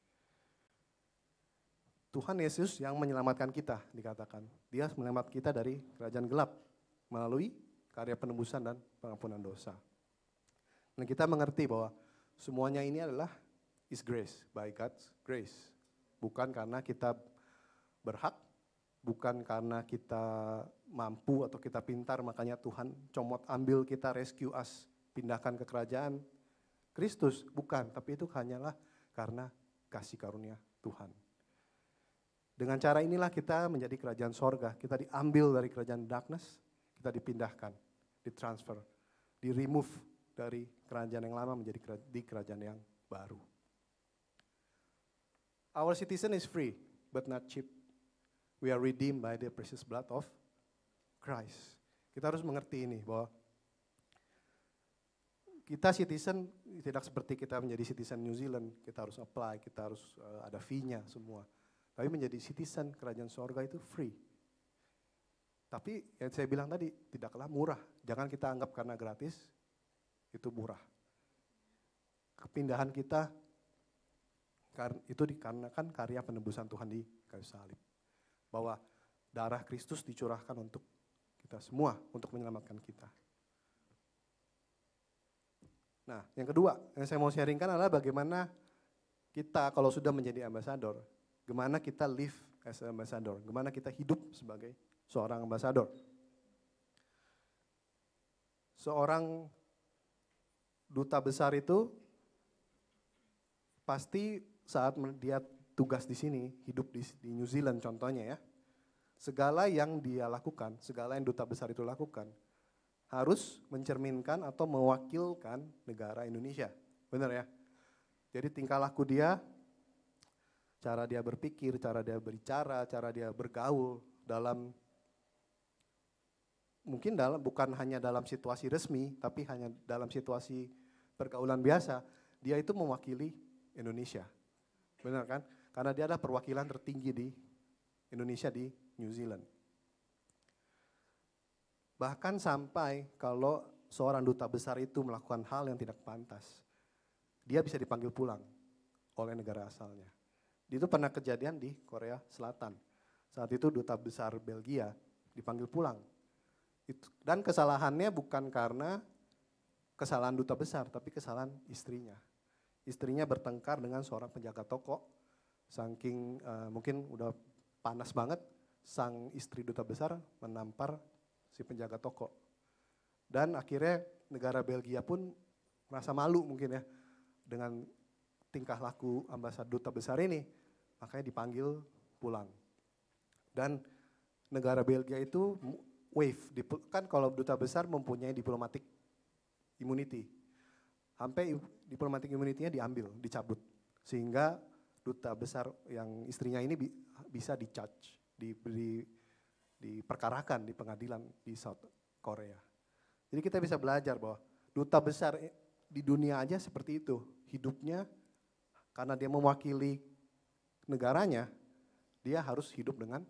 Tuhan Yesus yang menyelamatkan kita, dikatakan. Dia menyelamatkan kita dari kerajaan gelap melalui karya penebusan dan pengampunan dosa. Dan kita mengerti bahwa semuanya ini adalah is grace, by God's grace. Bukan karena kita berhak, bukan karena kita mampu atau kita pintar, makanya Tuhan comot ambil kita, rescue us, pindahkan ke kerajaan Kristus. Bukan, tapi itu hanyalah karena kasih karunia Tuhan. Dengan cara inilah kita menjadi kerajaan sorga, kita diambil dari kerajaan darkness, kita dipindahkan, ditransfer, di-remove dari kerajaan yang lama menjadi di kerajaan yang baru. Our citizen is free, but not cheap. We are redeemed by the precious blood of Christ. Kita harus mengerti ini, bahwa kita citizen tidak seperti kita menjadi citizen New Zealand, kita harus apply, kita harus uh, ada fee-nya semua. Tapi menjadi citizen kerajaan sorga itu free. Tapi yang saya bilang tadi, tidaklah murah. Jangan kita anggap karena gratis, itu murah. Kepindahan kita itu dikarenakan karya penebusan Tuhan di kayu salib. Bahwa darah Kristus dicurahkan untuk kita semua, untuk menyelamatkan kita. Nah, yang kedua yang saya mau sharingkan adalah bagaimana kita kalau sudah menjadi ambassador, gimana kita live as an ambassador, gimana kita hidup sebagai seorang ambassador. Seorang duta besar itu pasti saat dia tugas di sini, hidup di, di New Zealand contohnya ya, segala yang dia lakukan, segala yang duta besar itu lakukan, harus mencerminkan atau mewakilkan negara Indonesia. Benar ya? Jadi tingkah laku dia, cara dia berpikir, cara dia berbicara, cara dia bergaul dalam mungkin dalam bukan hanya dalam situasi resmi, tapi hanya dalam situasi pergaulan biasa, dia itu mewakili Indonesia. Benar kan? Karena dia adalah perwakilan tertinggi di Indonesia di New Zealand. Bahkan sampai kalau seorang duta besar itu melakukan hal yang tidak pantas, dia bisa dipanggil pulang oleh negara asalnya. Itu pernah kejadian di Korea Selatan. Saat itu duta besar Belgia dipanggil pulang. Itu, dan kesalahannya bukan karena kesalahan duta besar, tapi kesalahan istrinya. Istrinya bertengkar dengan seorang penjaga toko, saking uh, mungkin udah panas banget, sang istri duta besar menampar si penjaga toko. Dan akhirnya negara Belgia pun merasa malu mungkin ya, dengan tingkah laku ambasador duta besar ini, makanya dipanggil pulang. Dan negara Belgia itu wave, kan kalau duta besar mempunyai diplomatic immunity, sampai diplomatic immunity-nya diambil, dicabut, sehingga duta besar yang istrinya ini bi bisa di-charge, di, di, diperkarakan di pengadilan di South Korea. Jadi kita bisa belajar bahwa duta besar di dunia aja seperti itu, hidupnya karena dia mewakili negaranya, dia harus hidup dengan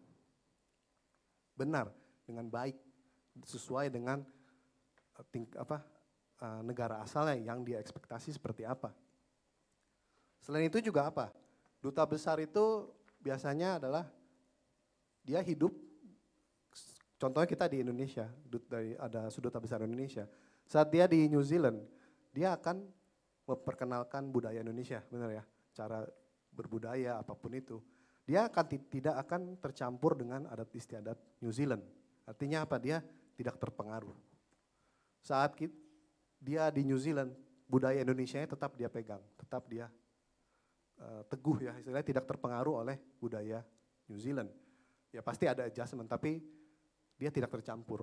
benar, dengan baik, sesuai dengan uh, ting, apa, uh, negara asalnya yang dia ekspektasi seperti apa. Selain itu juga apa? Duta besar itu biasanya adalah dia hidup, contohnya kita di Indonesia, dari ada duta besar Indonesia. Saat dia di New Zealand, dia akan memperkenalkan budaya Indonesia, benar ya? Cara berbudaya apapun itu. Dia akan tidak akan tercampur dengan adat istiadat New Zealand. Artinya apa? Dia tidak terpengaruh. Saat dia di New Zealand, budaya Indonesianya tetap dia pegang, tetap dia uh, teguh ya, istilahnya tidak terpengaruh oleh budaya New Zealand. Ya pasti ada adjustment, tapi dia tidak tercampur.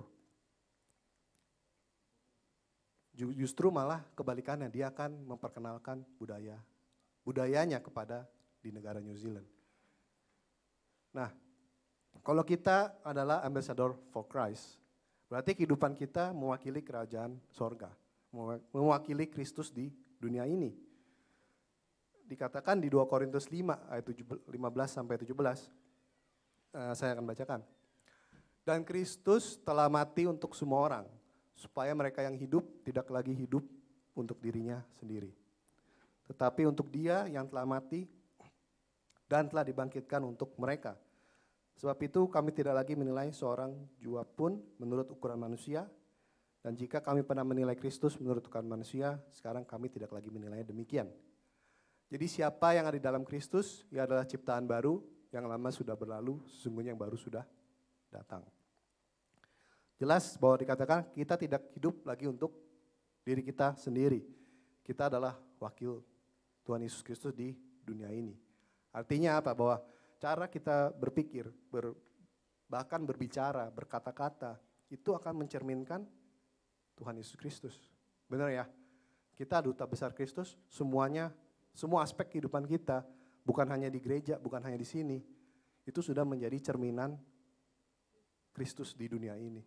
Justru malah kebalikannya, dia akan memperkenalkan budaya budayanya kepada di negara New Zealand. Nah, kalau kita adalah ambassador for Christ, berarti kehidupan kita mewakili kerajaan sorga, mewakili Kristus di dunia ini. Dikatakan di dua Korintus lima ayat lima belas sampai tujuh belas, uh, saya akan bacakan. Dan Kristus telah mati untuk semua orang, supaya mereka yang hidup tidak lagi hidup untuk dirinya sendiri, tetapi untuk Dia yang telah mati dan telah dibangkitkan untuk mereka. Sebab itu kami tidak lagi menilai seorang jua pun menurut ukuran manusia, dan jika kami pernah menilai Kristus menurut ukuran manusia, sekarang kami tidak lagi menilainya demikian. Jadi siapa yang ada di dalam Kristus, ia adalah ciptaan baru, yang lama sudah berlalu, sesungguhnya yang baru sudah datang. Jelas bahwa dikatakan kita tidak hidup lagi untuk diri kita sendiri. Kita adalah wakil Tuhan Yesus Kristus di dunia ini. Artinya apa? Bahwa cara kita berpikir, ber, bahkan berbicara, berkata-kata, itu akan mencerminkan Tuhan Yesus Kristus. Benar ya? Kita duta besar Kristus, semuanya, semua aspek kehidupan kita, bukan hanya di gereja, bukan hanya di sini, itu sudah menjadi cerminan Kristus di dunia ini.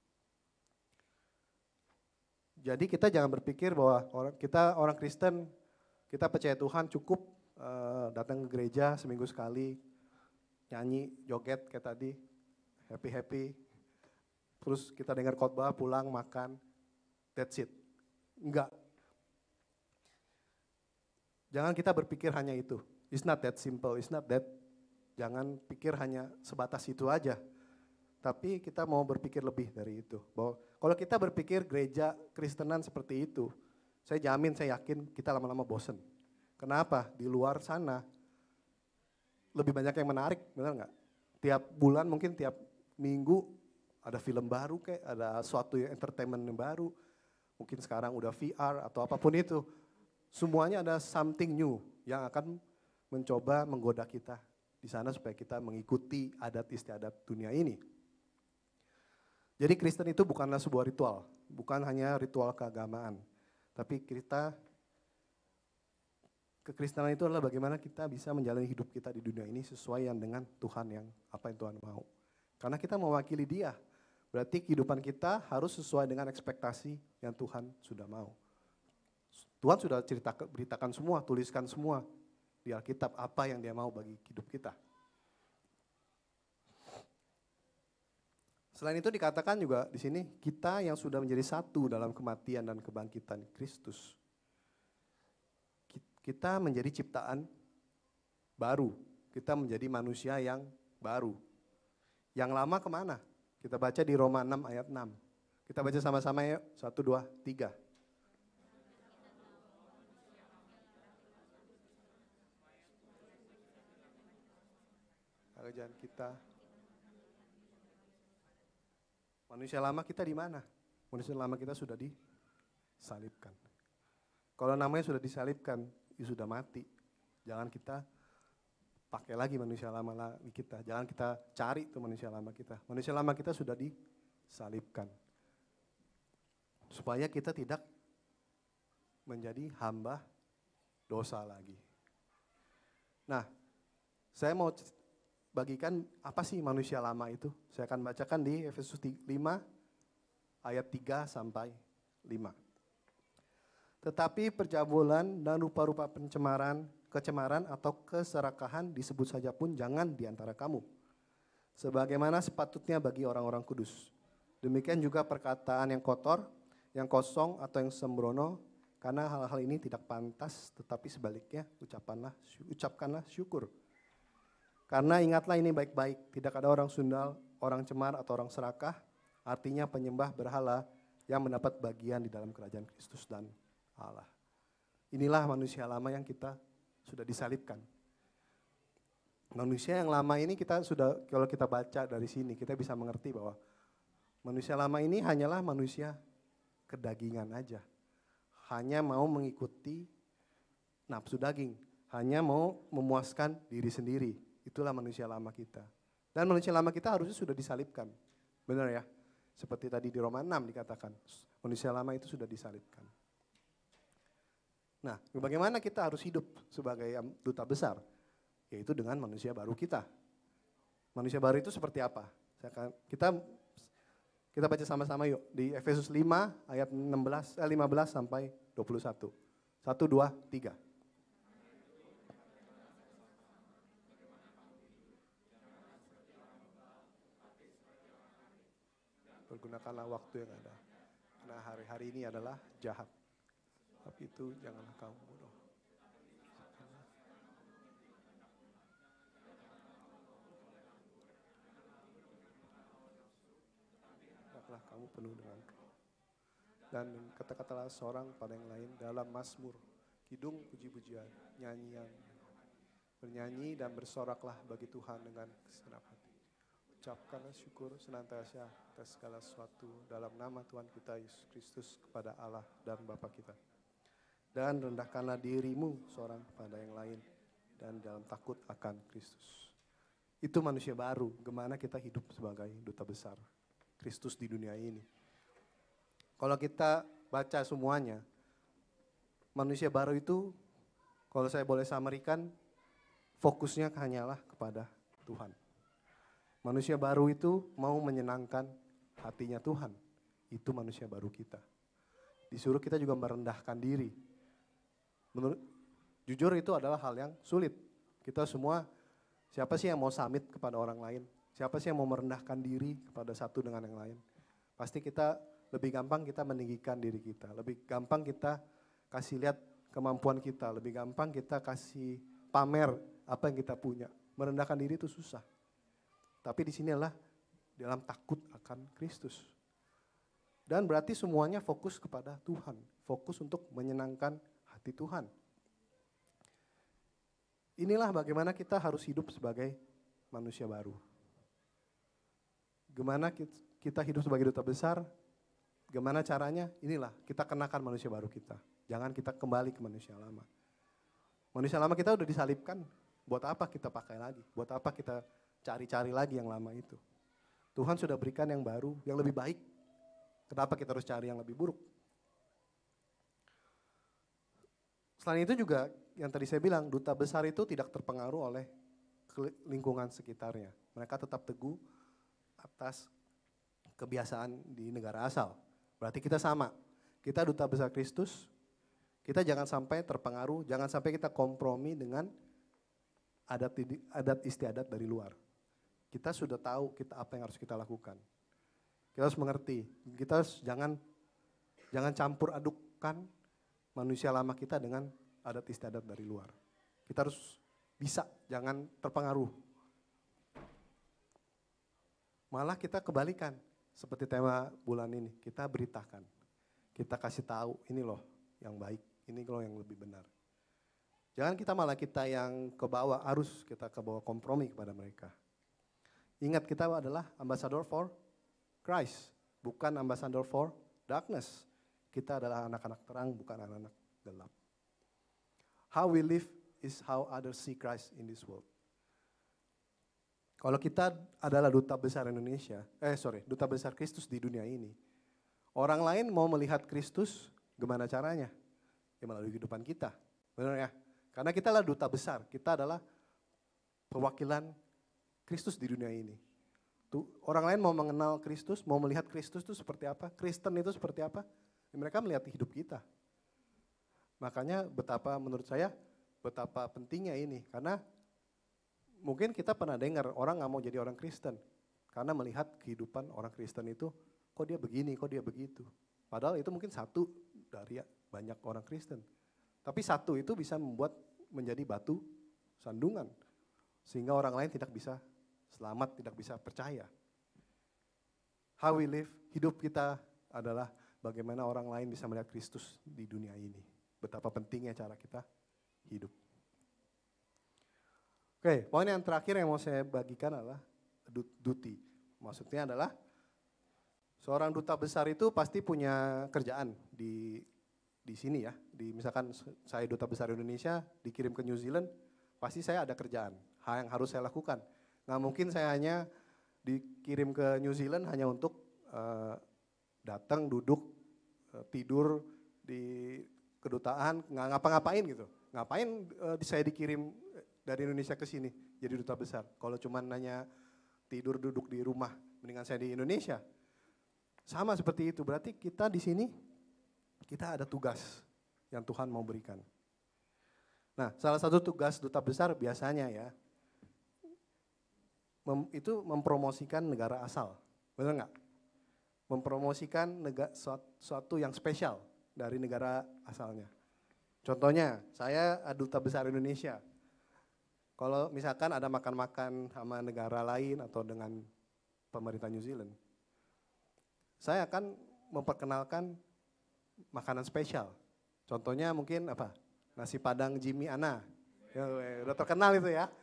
Jadi kita jangan berpikir bahwa orang, kita orang Kristen, kita percaya Tuhan cukup uh, datang ke gereja seminggu sekali, nyanyi, joget kayak tadi, happy-happy, terus kita dengar khotbah, pulang, makan, that's it. Enggak. Jangan kita berpikir hanya itu. It's not that simple, it's not that, jangan pikir hanya sebatas itu aja. Tapi kita mau berpikir lebih dari itu. Bahwa kalau kita berpikir gereja Kristenan seperti itu, saya jamin, saya yakin kita lama-lama bosen. Kenapa? Di luar sana, lebih banyak yang menarik, benar nggak? Tiap bulan mungkin tiap minggu ada film baru kayak, ada suatu entertainment yang baru. Mungkin sekarang udah V R atau apapun itu. Semuanya ada something new yang akan mencoba menggoda kita di sana supaya kita mengikuti adat istiadat dunia ini. Jadi Kristen itu bukanlah sebuah ritual, bukan hanya ritual keagamaan. Tapi kita Kekristenan itu adalah bagaimana kita bisa menjalani hidup kita di dunia ini sesuai yang dengan Tuhan yang apa yang Tuhan mau. Karena kita mewakili Dia, berarti kehidupan kita harus sesuai dengan ekspektasi yang Tuhan sudah mau. Tuhan sudah ceritakan, beritakan semua, tuliskan semua di Alkitab apa yang Dia mau bagi hidup kita. Selain itu dikatakan juga di sini kita yang sudah menjadi satu dalam kematian dan kebangkitan Kristus. Kita menjadi ciptaan baru, kita menjadi manusia yang baru. Yang lama kemana? Kita baca di Roma enam ayat enam. Kita baca sama-sama yuk, satu, dua, tiga. Pekerjaan kita. Manusia lama kita di mana? Manusia lama kita sudah disalibkan. Kalau namanya sudah disalibkan, ya sudah mati. Jangan kita pakai lagi manusia lama lagi kita. Jangan kita cari tuh manusia lama kita. Manusia lama kita sudah disalibkan. Supaya kita tidak menjadi hamba dosa lagi. Nah, saya mau bagikan apa sih manusia lama itu. Saya akan bacakan di Efesus lima ayat tiga sampai lima. Tetapi percabulan dan rupa-rupa pencemaran, kecemaran atau keserakahan disebut saja pun jangan di antara kamu. Sebagaimana sepatutnya bagi orang-orang kudus. Demikian juga perkataan yang kotor, yang kosong atau yang sembrono, karena hal-hal ini tidak pantas, tetapi sebaliknya ucapkanlah, ucapkanlah syukur. Karena ingatlah ini baik-baik, tidak ada orang sundal, orang cemar atau orang serakah, artinya penyembah berhala yang mendapat bagian di dalam kerajaan Kristus dan Allah. Inilah manusia lama yang kita sudah disalibkan. Manusia yang lama ini kita sudah, kalau kita baca dari sini, kita bisa mengerti bahwa manusia lama ini hanyalah manusia kedagingan aja. Hanya mau mengikuti nafsu daging, hanya mau memuaskan diri sendiri. Itulah manusia lama kita. Dan manusia lama kita harusnya sudah disalibkan. Benar ya? Seperti tadi di Roma enam dikatakan, manusia lama itu sudah disalibkan. Nah, bagaimana kita harus hidup sebagai duta besar? Yaitu dengan manusia baru kita. Manusia baru itu seperti apa? Kita kita baca sama-sama yuk di Efesus lima ayat enam belas, eh, lima belas sampai dua puluh satu. Satu, dua, tiga. Pergunakanlah waktu yang ada. Karena hari-hari ini adalah jahat. Tapi itu janganlah kamu bodoh. Hendaklah kamu penuh dengan roh. Dan kata-katalah seorang pada yang lain dalam mazmur, kidung puji-pujian, nyanyian. Bernyanyi dan bersoraklah bagi Tuhan dengan segenap hati. Ucapkanlah syukur senantiasa atas segala sesuatu dalam nama Tuhan kita Yesus Kristus kepada Allah dan Bapa kita. Dan rendahkanlah dirimu seorang kepada yang lain dan dalam takut akan Kristus. Itu manusia baru, gimana kita hidup sebagai duta besar Kristus di dunia ini. Kalau kita baca semuanya, manusia baru itu, kalau saya boleh samarikan, fokusnya hanyalah kepada Tuhan. Manusia baru itu mau menyenangkan hatinya Tuhan. Itu manusia baru kita. Disuruh kita juga merendahkan diri. Menurut, jujur itu adalah hal yang sulit. Kita semua, siapa sih yang mau submit kepada orang lain? Siapa sih yang mau merendahkan diri kepada satu dengan yang lain? Pasti kita lebih gampang kita meninggikan diri kita. Lebih gampang kita kasih lihat kemampuan kita. Lebih gampang kita kasih pamer apa yang kita punya. Merendahkan diri itu susah. Tapi di sini adalah dalam takut akan Kristus. Dan berarti semuanya fokus kepada Tuhan. Fokus untuk menyenangkan hati Tuhan. Inilah bagaimana kita harus hidup sebagai manusia baru. Gimana kita hidup sebagai duta besar, gimana caranya? Inilah, kita kenakan manusia baru kita. Jangan kita kembali ke manusia lama. Manusia lama kita udah disalibkan, buat apa kita pakai lagi? Buat apa kita cari-cari lagi yang lama itu? Tuhan sudah berikan yang baru, yang lebih baik. Kenapa kita harus cari yang lebih buruk? Selain itu juga yang tadi saya bilang, duta besar itu tidak terpengaruh oleh lingkungan sekitarnya. Mereka tetap teguh atas kebiasaan di negara asal. Berarti kita sama. Kita duta besar Kristus, kita jangan sampai terpengaruh, jangan sampai kita kompromi dengan adat, adat istiadat dari luar. Kita sudah tahu kita apa yang harus kita lakukan. Kita harus mengerti, kita harus jangan jangan campur adukkan manusia lama kita dengan adat istiadat dari luar. Kita harus bisa, jangan terpengaruh. Malah kita kebalikan, seperti tema bulan ini, kita beritakan. Kita kasih tahu, ini loh yang baik, ini loh yang lebih benar. Jangan kita malah kita yang ke bawah, harus kita ke bawah kompromi kepada mereka. Ingat kita adalah ambassador for Christ, bukan ambassador for darkness. Kita adalah anak-anak terang, bukan anak-anak gelap. How we live is how others see Christ in this world. Kalau kita adalah duta besar Indonesia, eh sorry, duta besar Kristus di dunia ini, orang lain mau melihat Kristus, gimana caranya? Ya melalui kehidupan kita, benar ya? Karena kita adalah duta besar, kita adalah perwakilan Kristus di dunia ini. Tuh, orang lain mau mengenal Kristus, mau melihat Kristus itu seperti apa, Kristen itu seperti apa, ya mereka melihat hidup kita. Makanya betapa menurut saya, betapa pentingnya ini, karena mungkin kita pernah dengar orang nggak mau jadi orang Kristen, karena melihat kehidupan orang Kristen itu, kok dia begini, kok dia begitu. Padahal itu mungkin satu dari banyak orang Kristen. Tapi satu itu bisa membuat menjadi batu sandungan, sehingga orang lain tidak bisa selamat, tidak bisa percaya. How we live, hidup kita adalah bagaimana orang lain bisa melihat Kristus di dunia ini. Betapa pentingnya cara kita hidup. Oke, poin yang terakhir yang mau saya bagikan adalah duty. Maksudnya adalah seorang duta besar itu pasti punya kerjaan di di sini ya. Di misalkan saya duta besar Indonesia dikirim ke New Zealand, pasti saya ada kerjaan, hal yang harus saya lakukan. Nggak mungkin saya hanya dikirim ke New Zealand hanya untuk uh, datang, duduk, uh, tidur di kedutaan, nggak ngapa-ngapain gitu. Ngapain uh, saya dikirim dari Indonesia ke sini jadi duta besar? Kalau cuma nanya tidur duduk di rumah, mendingan saya di Indonesia. Sama seperti itu, berarti kita di sini, kita ada tugas yang Tuhan mau berikan. Nah, salah satu tugas duta besar biasanya ya, mem, itu mempromosikan negara asal, benar nggak? Mempromosikan negara, suatu, suatu yang spesial dari negara asalnya. Contohnya, saya duta besar Indonesia. Kalau misalkan ada makan-makan sama negara lain atau dengan pemerintah New Zealand, saya akan memperkenalkan makanan spesial. Contohnya mungkin apa? Nasi Padang Jimmy Ana. Ya, udah terkenal itu ya.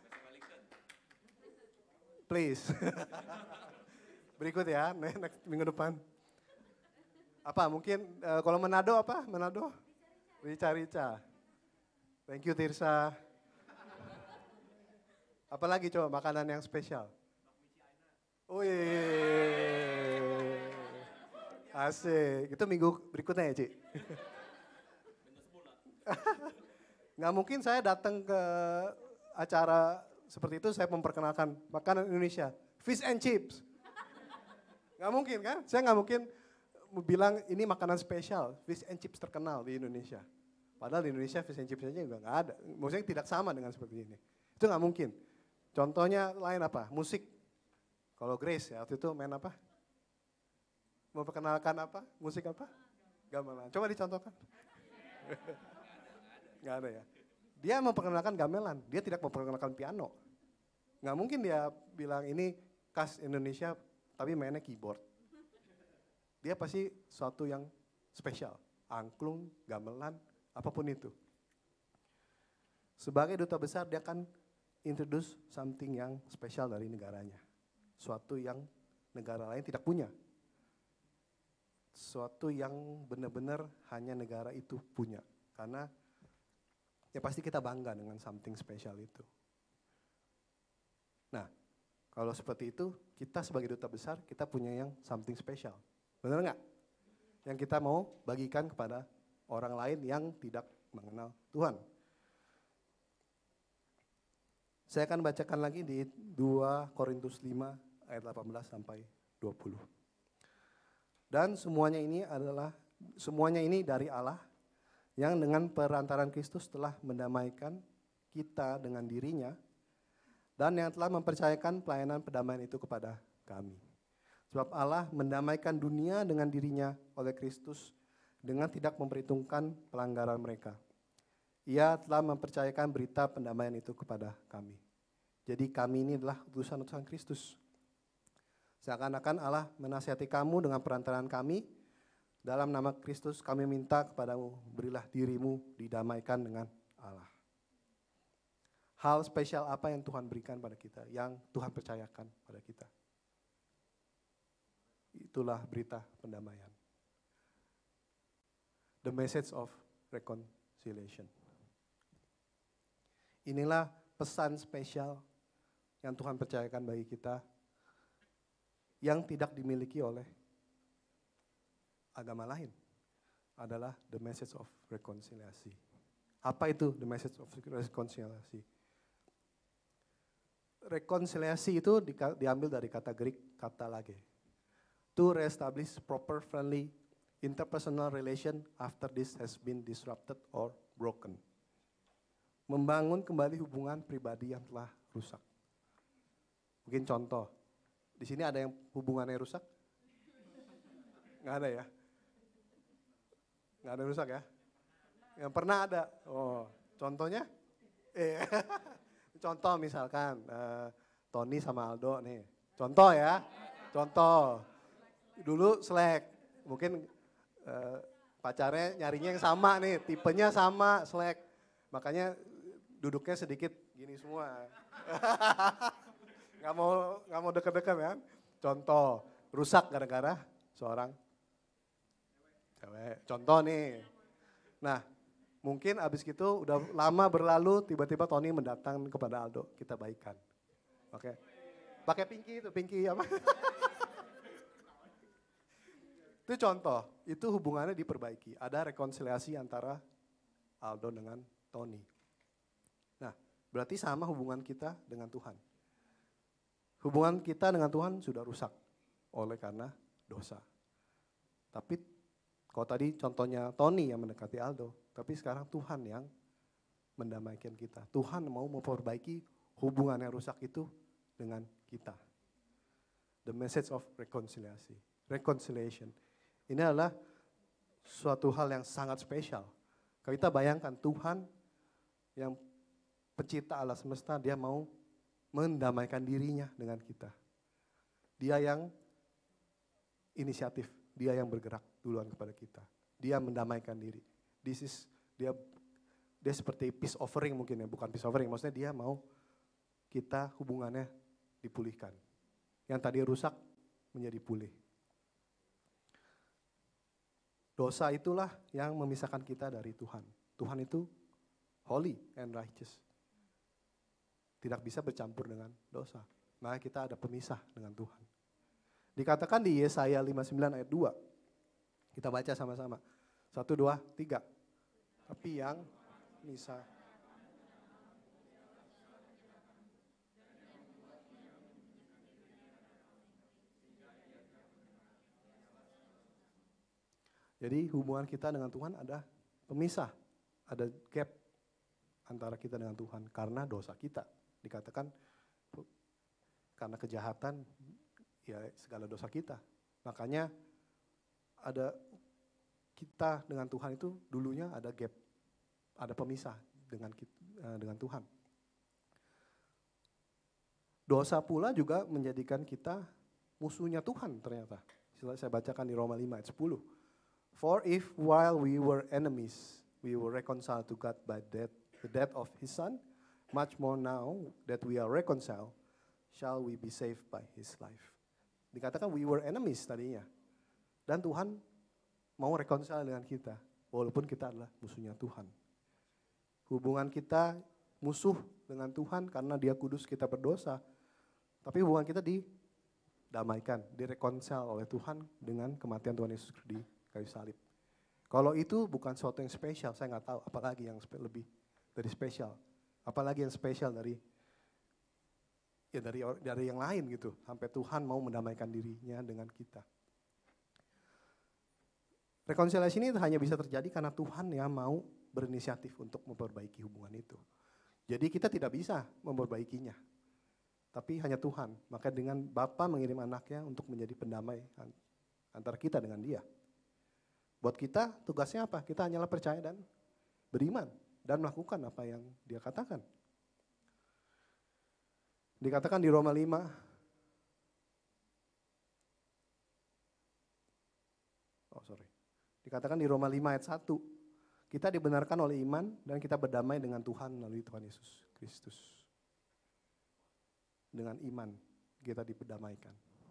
Please. Berikut ya, next minggu depan. Apa mungkin uh, kalau Manado apa? Manado? Rica-rica. Thank you Tirsa. Apalagi coba makanan yang spesial? Wih, asik. Itu minggu berikutnya ya, Ci? Nggak mungkin saya datang ke acara seperti itu, saya memperkenalkan makanan Indonesia. Fish and chips. Nggak mungkin kan? Saya nggak mungkin bilang ini makanan spesial, fish and chips terkenal di Indonesia. Padahal di Indonesia fish and chips aja juga nggak ada. Maksudnya tidak sama dengan seperti ini. Itu nggak mungkin. Contohnya lain apa? Musik. Kalau Grace ya waktu itu main apa? Memperkenalkan apa? Musik apa? Gamelan. Coba dicontohkan. Nggak ada ya. Dia memperkenalkan gamelan, dia tidak memperkenalkan piano. Nggak mungkin dia bilang ini khas Indonesia tapi mainnya keyboard. Dia pasti suatu yang spesial. Angklung, gamelan, apapun itu. Sebagai duta besar dia akan introduce something yang spesial dari negaranya. Suatu yang negara lain tidak punya. Suatu yang benar-benar hanya negara itu punya. Karena ya pasti kita bangga dengan something spesial itu. Nah, kalau seperti itu, kita sebagai duta besar, kita punya yang something special. Benar nggak? Yang kita mau bagikan kepada orang lain yang tidak mengenal Tuhan. Saya akan bacakan lagi di dua Korintus lima ayat delapan belas sampai dua puluh. Dan semuanya ini adalah semuanya ini dari Allah yang dengan perantaran Kristus telah mendamaikan kita dengan dirinya dan yang telah mempercayakan pelayanan pendamaian itu kepada kami. Sebab Allah mendamaikan dunia dengan dirinya oleh Kristus dengan tidak memperhitungkan pelanggaran mereka. Ia telah mempercayakan berita pendamaian itu kepada kami. Jadi kami ini adalah utusan-utusan Kristus. Seakan-akan Allah menasihati kamu dengan perantaraan kami. Dalam nama Kristus kami minta kepadamu, berilah dirimu didamaikan dengan Allah. Hal spesial apa yang Tuhan berikan pada kita, yang Tuhan percayakan pada kita? Itulah berita pendamaian. The message of reconciliation. Inilah pesan spesial yang Tuhan percayakan bagi kita yang tidak dimiliki oleh agama lain. Adalah the message of reconciliation. Apa itu the message of reconciliation? Rekonsiliasi itu di, diambil dari kata Greek, kata lage. To reestablish proper friendly interpersonal relation after this has been disrupted or broken. Membangun kembali hubungan pribadi yang telah rusak. Mungkin contoh, di sini ada yang hubungannya rusak? Nggak ada ya? Nggak ada yang rusak ya? Yang pernah ada? Oh, contohnya? Eh, contoh misalkan, uh, Tony sama Aldo nih. Contoh ya, contoh. Dulu selek, mungkin uh, pacarnya nyarinya yang sama nih, tipenya sama, selek. Makanya duduknya sedikit gini semua. Gak mau gak mau deket-deket kan. Contoh, rusak gara-gara seorang cewek. Contoh nih. Nah, mungkin abis gitu udah lama berlalu, tiba-tiba Tony mendatang kepada Aldo, kita baikan. Oke. Pakai pinky itu, pinky apa? Itu contoh, itu hubungannya diperbaiki. Ada rekonsiliasi antara Aldo dengan Tony. Nah, berarti sama hubungan kita dengan Tuhan. Hubungan kita dengan Tuhan sudah rusak oleh karena dosa. Tapi kalau tadi contohnya Tony yang mendekati Aldo, tapi sekarang Tuhan yang mendamaikan kita. Tuhan mau memperbaiki hubungan yang rusak itu dengan kita. The message of reconciliation. Reconciliation. Ini adalah suatu hal yang sangat spesial. Kalau kita bayangkan Tuhan yang pencipta alam semesta, dia mau mendamaikan dirinya dengan kita. Dia yang inisiatif, dia yang bergerak duluan kepada kita. Dia mendamaikan diri. This is dia dia seperti peace offering mungkin ya, bukan peace offering, maksudnya dia mau kita hubungannya dipulihkan. Yang tadi rusak menjadi pulih. Dosa itulah yang memisahkan kita dari Tuhan. Tuhan itu holy and righteous. Tidak bisa bercampur dengan dosa. Maka kita ada pemisah dengan Tuhan. Dikatakan di Yesaya lima puluh sembilan ayat dua. Kita baca sama-sama. Satu, dua, tiga. Tapi yang misah. Jadi hubungan kita dengan Tuhan ada pemisah. Ada gap antara kita dengan Tuhan karena dosa kita. Dikatakan karena kejahatan ya segala dosa kita. Makanya ada kita dengan Tuhan itu dulunya ada gap, ada pemisah dengan dengan Tuhan. Dosa pula juga menjadikan kita musuhnya Tuhan ternyata. Saya bacakan di Roma lima ayat sepuluh. For if while we were enemies, we were reconciled to God by death, the death of His Son, much more now that we are reconciled, shall we be saved by His life. Dikatakan we were enemies tadinya. Dan Tuhan mau reconcile dengan kita, walaupun kita adalah musuhnya Tuhan. Hubungan kita musuh dengan Tuhan karena Dia kudus, kita berdosa. Tapi hubungan kita didamaikan, direkonsile oleh Tuhan dengan kematian Tuhan Yesus di kayu salib. Kalau itu bukan sesuatu yang spesial, saya nggak tahu apalagi yang spe- lebih dari spesial. Apalagi yang spesial dari ya dari or- dari yang lain gitu. Sampai Tuhan mau mendamaikan dirinya dengan kita. Rekonsiliasi ini hanya bisa terjadi karena Tuhan yang mau berinisiatif untuk memperbaiki hubungan itu. Jadi kita tidak bisa memperbaikinya. Tapi hanya Tuhan. Maka dengan Bapa mengirim anaknya untuk menjadi pendamai an- antara kita dengan dia. Buat kita tugasnya apa? Kita hanyalah percaya dan beriman. Dan melakukan apa yang dia katakan. Dikatakan di Roma lima. Oh sorry. Dikatakan di Roma lima ayat satu. Kita dibenarkan oleh iman dan kita berdamai dengan Tuhan melalui Tuhan Yesus Kristus. Dengan iman kita diperdamaikan.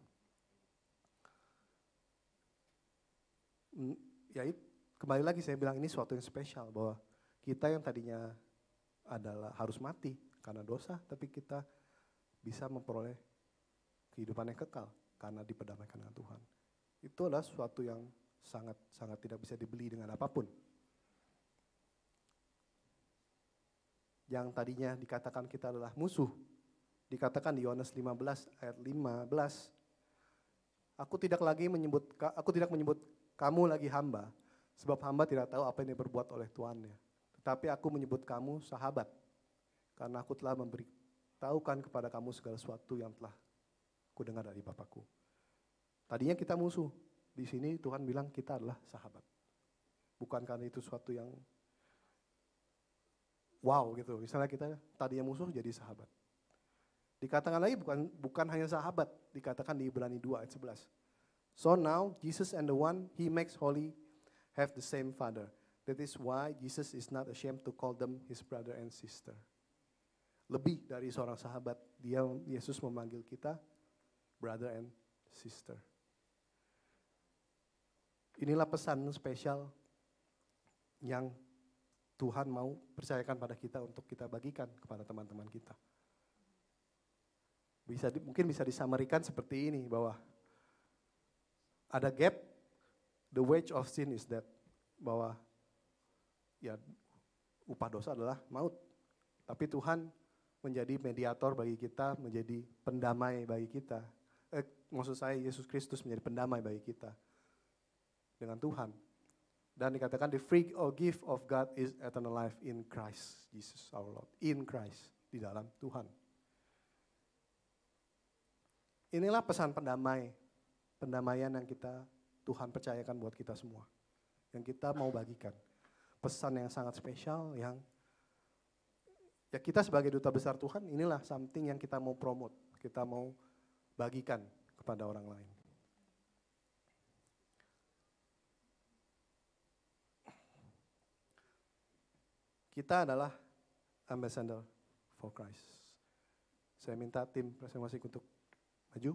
Mm, Ya kembali lagi saya bilang ini suatu yang spesial. Bahwa kita yang tadinya adalah harus mati karena dosa. Tapi kita bisa memperoleh kehidupan yang kekal karena diperdamaikan dengan Tuhan. Itu adalah sesuatu yang sangat-sangat tidak bisa dibeli dengan apapun. Yang tadinya dikatakan kita adalah musuh, dikatakan di Yohanes lima belas ayat lima belas, aku tidak lagi menyebut aku tidak menyebut kamu lagi hamba, sebab hamba tidak tahu apa yang diperbuat oleh tuannya. Tetapi aku menyebut kamu sahabat, karena aku telah memberitahukan kepada kamu segala sesuatu yang telah aku dengar dari Bapakku. Tadinya kita musuh, di sini Tuhan bilang kita adalah sahabat. Bukan karena itu sesuatu yang wow gitu. Misalnya kita tadinya musuh jadi sahabat. Dikatakan lagi bukan bukan hanya sahabat, dikatakan di Ibrani dua ayat sebelas. So now Jesus and the one he makes holy have the same Father. That is why Jesus is not ashamed to call them his brother and sister. Lebih dari seorang sahabat, dia Yesus memanggil kita brother and sister. Inilah pesan spesial yang Tuhan mau percayakan pada kita untuk kita bagikan kepada teman-teman kita. Bisa di, mungkin bisa disamarikan seperti ini bahwa ada gap, the wage of sin is death, bahwa ya upah dosa adalah maut. Tapi Tuhan menjadi mediator bagi kita, menjadi pendamai bagi kita. Eh, maksud saya Yesus Kristus menjadi pendamai bagi kita dengan Tuhan. Dan dikatakan the free or gift of God is eternal life in Christ Jesus our Lord. In Christ, di dalam Tuhan. Inilah pesan pendamai, pendamaian yang kita Tuhan percayakan buat kita semua. Yang kita mau bagikan. Pesan yang sangat spesial yang ya kita sebagai duta besar Tuhan, inilah something yang kita mau promote, kita mau bagikan kepada orang lain. Kita adalah ambassador for Christ. Saya minta tim presentasi untuk maju.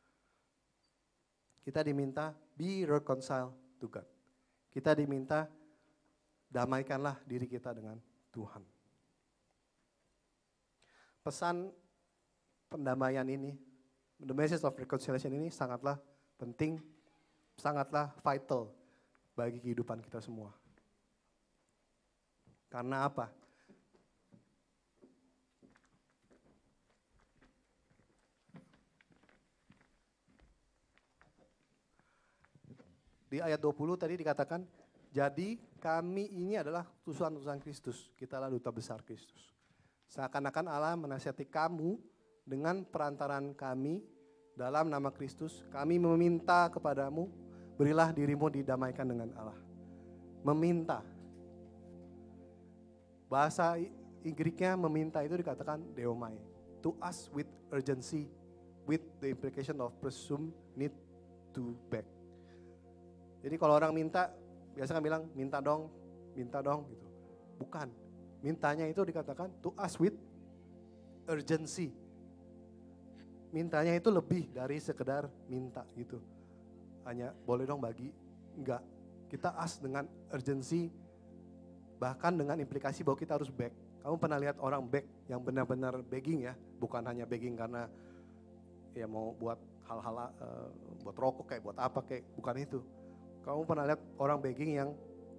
Kita diminta be reconciled to God. Kita diminta damaikanlah diri kita dengan Tuhan. Pesan pendamaian ini, the message of reconciliation ini sangatlah penting, sangatlah vital bagi kehidupan kita semua. Karena apa? Di ayat dua puluh tadi dikatakan, jadi kami ini adalah utusan-utusan Kristus, kita adalah duta besar Kristus. Seakan-akan Allah menasihati kamu dengan perantaran kami dalam nama Kristus, kami meminta kepadamu, berilah dirimu didamaikan dengan Allah. Meminta. Bahasa Inggrisnya meminta itu dikatakan deomai. To ask with urgency, with the implication of presume need to beg. Jadi kalau orang minta, biasa kan bilang minta dong, minta dong gitu. Bukan, mintanya itu dikatakan to ask with urgency. Mintanya itu lebih dari sekedar minta gitu. Hanya boleh dong bagi, enggak. Kita ask dengan urgency, bahkan dengan implikasi bahwa kita harus beg. Kamu pernah lihat orang beg yang benar-benar begging ya, bukan hanya begging karena ya mau buat hal-hal, uh, buat rokok kayak buat apa kayak, bukan itu. Kamu pernah lihat orang begging yang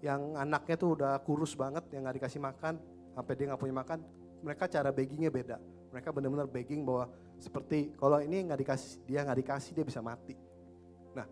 yang anaknya tuh udah kurus banget, yang nggak dikasih makan, sampai dia nggak punya makan, mereka cara beggingnya beda. Mereka benar-benar begging bahwa seperti kalau ini nggak dikasih, dia nggak dikasih dia bisa mati. Nah,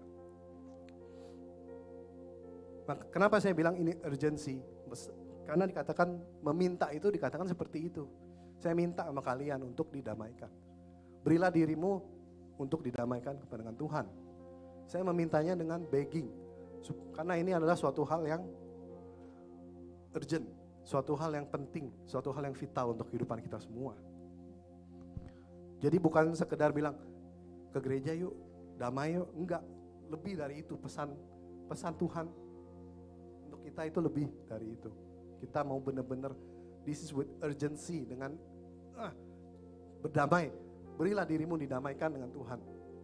kenapa saya bilang ini urgency? Karena dikatakan meminta itu dikatakan seperti itu. Saya minta sama kalian untuk didamaikan. Berilah dirimu untuk didamaikan kepada dengan Tuhan. Saya memintanya dengan begging. Karena ini adalah suatu hal yang urgent, suatu hal yang penting, suatu hal yang vital untuk kehidupan kita semua. Jadi bukan sekedar bilang ke gereja yuk, damai yuk, enggak. Lebih dari itu, pesan pesan Tuhan untuk kita itu lebih dari itu. Kita mau benar-benar this is with urgency, dengan ah, berdamai. Berilah dirimu didamaikan dengan Tuhan.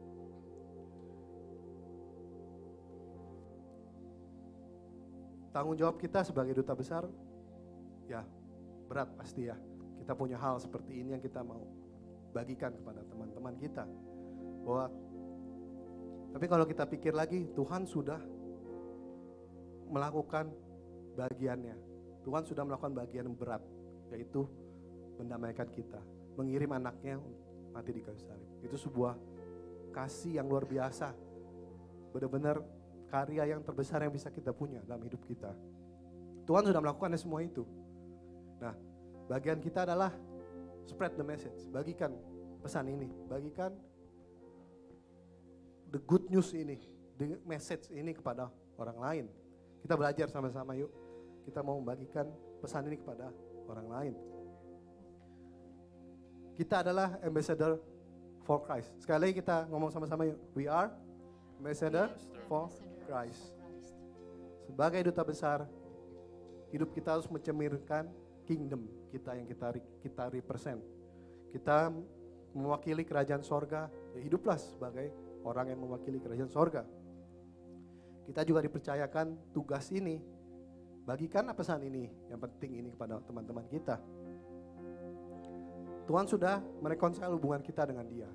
Tanggung jawab kita sebagai duta besar, ya berat pasti ya. Kita punya hal seperti ini yang kita mau bagikan kepada teman-teman kita. Bahwa, tapi kalau kita pikir lagi, Tuhan sudah melakukan bagiannya. Tuhan sudah melakukan bagian yang berat, yaitu mendamaikan kita, mengirim anaknya mati di kayu salib. Itu sebuah kasih yang luar biasa. Benar-benar karya yang terbesar yang bisa kita punya dalam hidup kita. Tuhan sudah melakukan semua itu. Nah, bagian kita adalah spread the message, bagikan pesan ini, bagikan the good news ini, the message ini kepada orang lain. Kita belajar sama-sama yuk. Kita mau membagikan pesan ini kepada orang lain. Kita adalah ambassador for Christ. Sekali lagi kita ngomong sama-sama yuk. We are ambassador for Christ. Sebagai duta besar, hidup kita harus mencerminkan kingdom kita yang kita kita represent. Kita mewakili kerajaan sorga, ya hiduplah sebagai orang yang mewakili kerajaan sorga. Kita juga dipercayakan tugas ini, bagikan pesan ini, yang penting ini kepada teman-teman kita. Tuhan sudah mereconcile hubungan kita dengan Dia.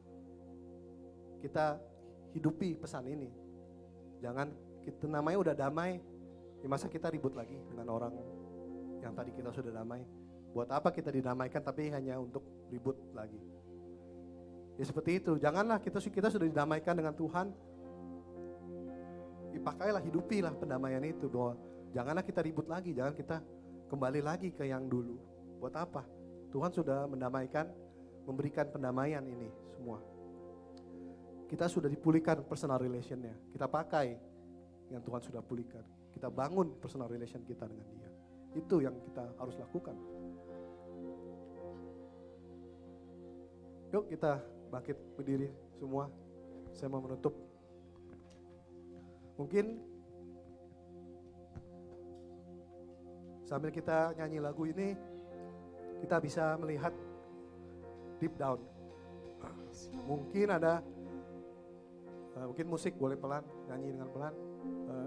Kita hidupi pesan ini. Jangan kita namanya udah damai, ya masa kita ribut lagi dengan orang yang tadi kita sudah damai. Buat apa kita didamaikan tapi hanya untuk ribut lagi. Ya seperti itu, janganlah kita kita sudah didamaikan dengan Tuhan. Dipakailah, hidupilah pendamaian itu, bahwa janganlah kita ribut lagi, jangan kita kembali lagi ke yang dulu. Buat apa? Tuhan sudah mendamaikan, memberikan pendamaian ini semua. Kita sudah dipulihkan personal relationnya, kita pakai yang Tuhan sudah pulihkan. Kita bangun personal relation kita dengan Dia. Itu yang kita harus lakukan. Yuk kita bangkit berdiri semua. Saya mau menutup. Mungkin sambil kita nyanyi lagu ini, kita bisa melihat deep down. Mungkin ada, uh, mungkin musik boleh pelan, nyanyi dengan pelan. Uh,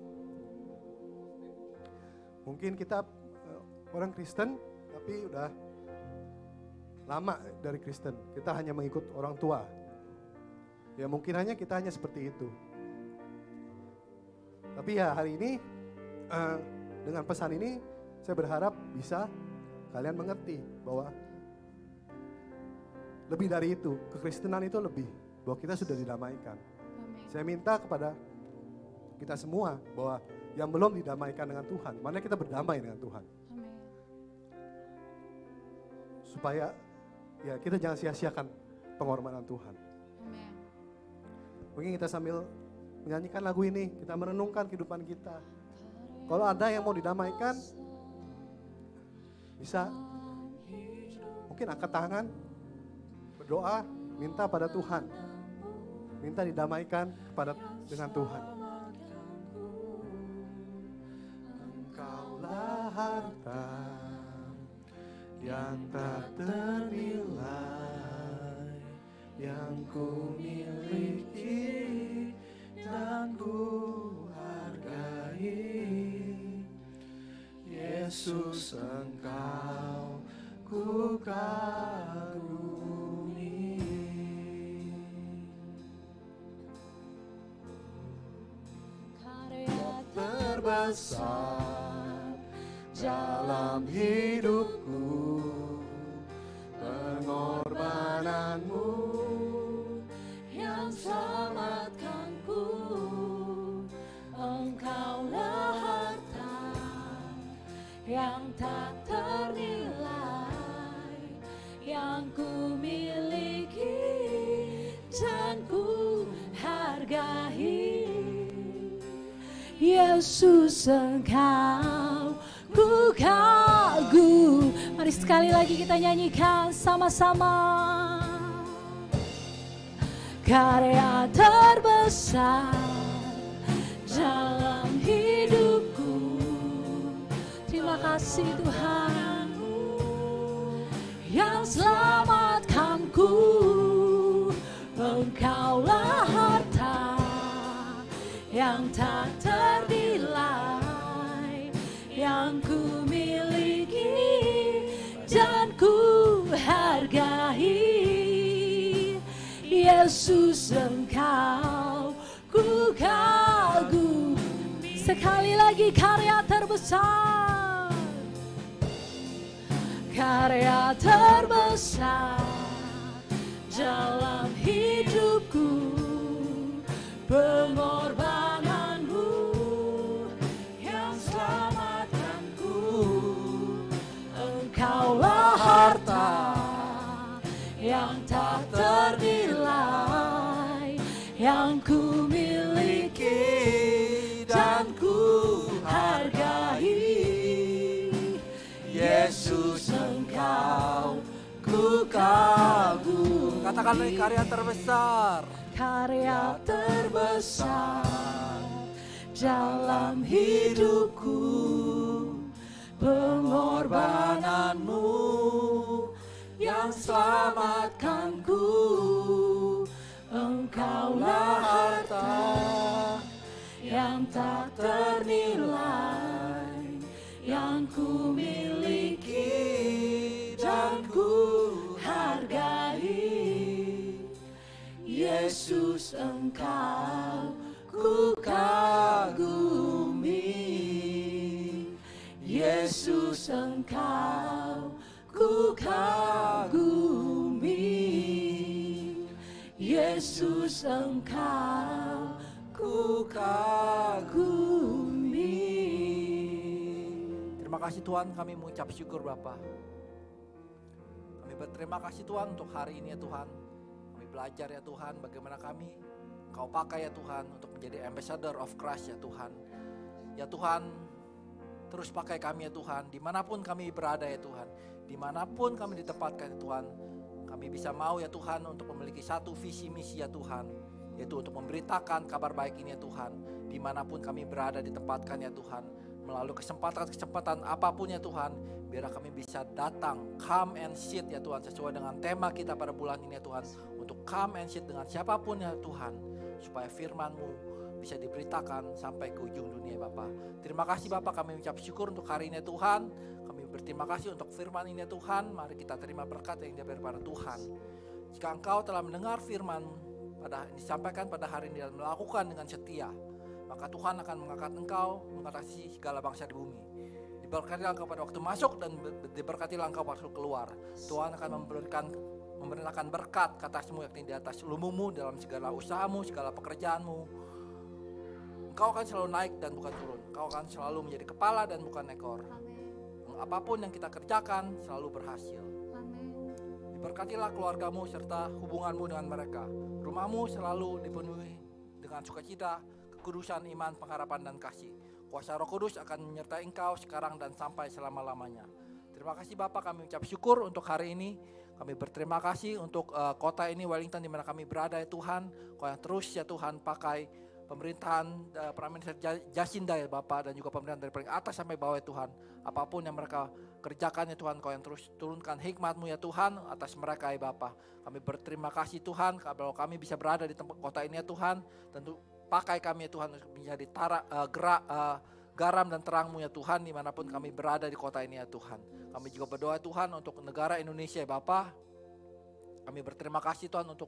mungkin kita uh, orang Kristen, tapi udah lama dari Kristen. Kita hanya mengikut orang tua. Ya mungkin hanya kita hanya seperti itu. Tapi ya hari ini uh, dengan pesan ini saya berharap bisa kalian mengerti bahwa lebih dari itu, kekristenan itu lebih, bahwa kita sudah didamaikan. Amen. Saya minta kepada kita semua bahwa yang belum didamaikan dengan Tuhan, mana kita berdamai dengan Tuhan. Amen. Supaya ya kita jangan sia-siakan pengorbanan Tuhan. Amen. Mungkin kita sambil menyanyikan lagu ini, kita merenungkan kehidupan kita. Kalau ada yang mau didamaikan, bisa mungkin angkat tangan, berdoa, minta pada Tuhan, minta didamaikan kepada dengan Tuhan. Engkaulah harta yang tak ternilai, yang ku miliki dan ku hargai. Yesus, Engkau ku kagumi. Karya terbesar terbesar dalam hidupku, pengorbananmu yang selamatkanku. Engkaulah harta yang tak ternilai, yang ku miliki dan ku hargai. Yesus, Engkau ku kagum. Mari sekali lagi kita nyanyikan sama-sama. Karya terbesar dalam hidupku. Terima kasih Tuhan yang selamatkanku. Engkaulah harta yang tak ternilai, yang ku miliki dan ku hargai. Yesus, Engkau ku kagum. Sekali lagi, karya terbesar, karya terbesar dalam hidupku, pengorbananmu yang selamatkanku. Engkaulah harta yang tak ternilai, yang ku miliki dan ku hargai. Yesus, Engkau ku kagum. Katakan lagi, karya terbesar. Karya terbesar dalam hidupku, pengorbananmu yang selamatkanku. Engkaulah harta yang tak ternilai, yang ku miliki dan ku hargai. Yesus, Engkau ku kagumi. Yesus, Engkau ku kagumi. Yesus, Engkau ku kagumi. Terima kasih Tuhan, kami mengucap syukur Bapa. Kami berterima kasih Tuhan untuk hari ini ya Tuhan. Kami belajar ya Tuhan bagaimana kami Kau pakai ya Tuhan untuk menjadi ambassador of Christ ya Tuhan. Ya Tuhan, terus pakai kami ya Tuhan, dimanapun kami berada ya Tuhan. Dimanapun kami ditempatkan ya Tuhan, kami bisa mau ya Tuhan untuk memiliki satu visi misi ya Tuhan, yaitu untuk memberitakan kabar baik ini ya Tuhan. Dimanapun kami berada ditempatkan ya Tuhan, melalui kesempatan-kesempatan apapun ya Tuhan, biar kami bisa datang, come and sit ya Tuhan, sesuai dengan tema kita pada bulan ini ya Tuhan, untuk come and sit dengan siapapun ya Tuhan, supaya firman-Mu bisa diberitakan sampai ke ujung dunia Bapa. Terima kasih Bapa, kami mengucap syukur untuk hari ini ya Tuhan. Kami berterima kasih untuk firman ini ya Tuhan. Mari kita terima berkat yang daripada Tuhan. Jika Engkau telah mendengar firman pada disampaikan pada hari ini dan melakukan dengan setia, maka Tuhan akan mengangkat engkau mengatasi segala bangsa di bumi. Diberkatilah engkau pada waktu masuk dan diberkatilah engkau waktu keluar. Tuhan akan memberikan memberikan berkat ke atasmu, yakni di atas lumumu, dalam segala usahamu, segala pekerjaanmu. Engkau akan selalu naik dan bukan turun. Engkau akan selalu menjadi kepala dan bukan ekor. Apapun yang kita kerjakan selalu berhasil. Diberkatilah keluargamu serta hubunganmu dengan mereka. Rumahmu selalu dipenuhi dengan sukacita, kekudusan, iman, pengharapan, dan kasih. Kuasa Roh Kudus akan menyertai engkau sekarang dan sampai selama-lamanya. Terima kasih Bapak, kami ucap syukur untuk hari ini. Kami berterima kasih untuk uh, kota ini Wellington di mana kami berada ya Tuhan. Kau yang terus ya Tuhan pakai pemerintahan uh, Prime Minister Jacinda ya Bapak, dan juga pemerintahan dari paling atas sampai bawah ya Tuhan. Apapun yang mereka kerjakan ya Tuhan, Kau yang terus turunkan hikmat-Mu ya Tuhan atas mereka ya Bapak. Kami berterima kasih Tuhan kalau kami bisa berada di tempat kota ini ya Tuhan. Tentu pakai kami ya Tuhan untuk menjadi tara, uh, gerak, uh, garam dan terang-Mu ya Tuhan dimanapun kami berada di kota ini ya Tuhan. Kami juga berdoa Tuhan untuk negara Indonesia ya Bapak. Kami berterima kasih Tuhan untuk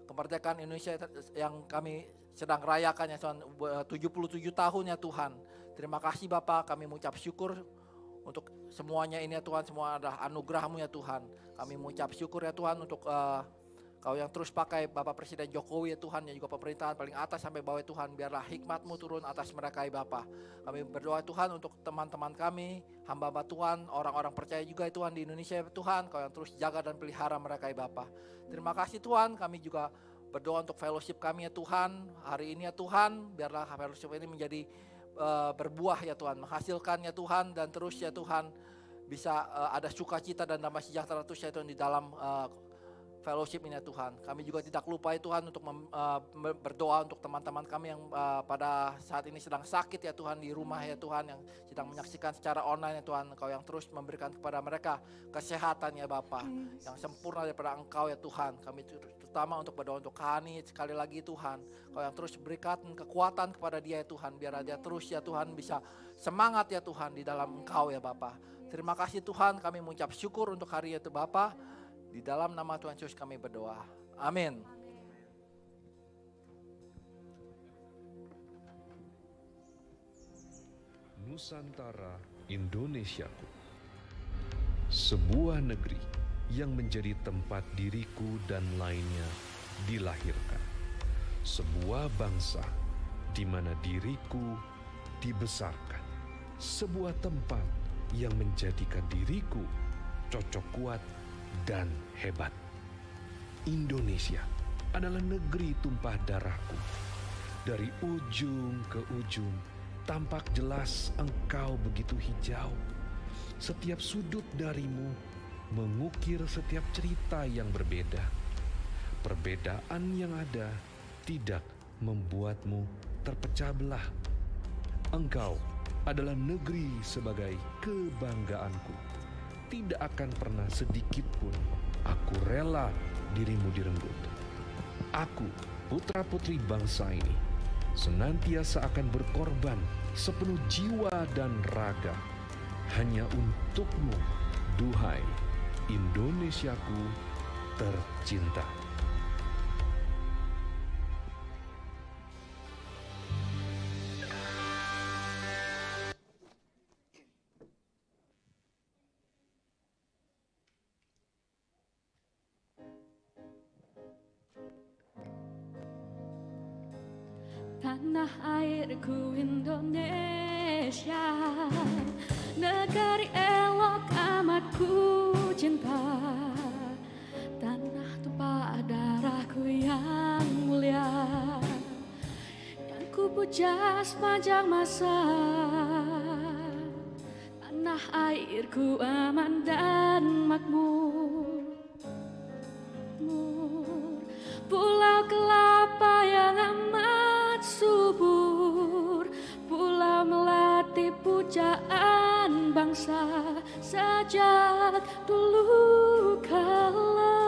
kemerdekaan Indonesia yang kami sedang rayakan ya Tuhan, tujuh puluh tujuh tahun ya Tuhan. Terima kasih Bapa, kami mengucap syukur untuk semuanya ini ya Tuhan, semua adalah anugerah-Mu ya Tuhan. Kami mengucap syukur ya Tuhan untuk uh, Kau yang terus pakai Bapak Presiden Jokowi ya Tuhan, yang juga pemerintahan paling atas sampai bawah ya Tuhan. Biarlah hikmat-Mu turun atas mereka ya Bapak. Kami berdoa Tuhan untuk teman-teman kami, hamba-hamba Tuhan, orang-orang percaya juga ya Tuhan di Indonesia ya Tuhan. Kau yang terus jaga dan pelihara mereka ya Bapak. Terima kasih Tuhan, kami juga berdoa untuk fellowship kami ya Tuhan. Hari ini ya Tuhan, biarlah fellowship ini menjadi uh, berbuah ya Tuhan. Menghasilkan ya Tuhan, dan terus ya Tuhan bisa uh, ada sukacita dan damai sejahtera terus ya Tuhan di dalam uh, fellowship ini ya Tuhan. Kami juga tidak lupa ya Tuhan untuk mem, uh, berdoa untuk teman-teman kami yang uh, pada saat ini sedang sakit ya Tuhan di rumah ya Tuhan, yang sedang menyaksikan secara online ya Tuhan. Kau yang terus memberikan kepada mereka kesehatan ya Bapa, yang sempurna daripada Engkau ya Tuhan. Kami terutama untuk berdoa untuk Hani sekali lagi Tuhan. Kau yang terus berikan kekuatan kepada dia ya Tuhan, biar dia terus ya Tuhan bisa semangat ya Tuhan di dalam Engkau ya Bapa. Terima kasih Tuhan, kami mengucap syukur untuk hari itu Bapa. Di dalam nama Tuhan Yesus kami berdoa. Amin. Nusantara Indonesiaku, sebuah negeri yang menjadi tempat diriku dan lainnya dilahirkan. Sebuah bangsa di mana diriku dibesarkan. Sebuah tempat yang menjadikan diriku cocok kuat dan hebat. Indonesia adalah negeri tumpah darahku. Dari ujung ke ujung, tampak jelas engkau begitu hijau. Setiap sudut darimu mengukir setiap cerita yang berbeda. Perbedaan yang ada tidak membuatmu terpecah belah. Engkau adalah negeri sebagai kebanggaanku. Tidak akan pernah sedikit pun aku rela dirimu direnggut. Aku, putra-putri bangsa ini, senantiasa akan berkorban sepenuh jiwa dan raga hanya untukmu, duhai Indonesiaku tercinta. Tanah airku Indonesia, negeri elok amat ku cinta. Tanah tumpah darahku yang mulia, yang ku puja sepanjang masa. Tanah airku aman dan makmur, pulau kelapa yang amat subur, pulau melati pujaan bangsa sejak dulu kala.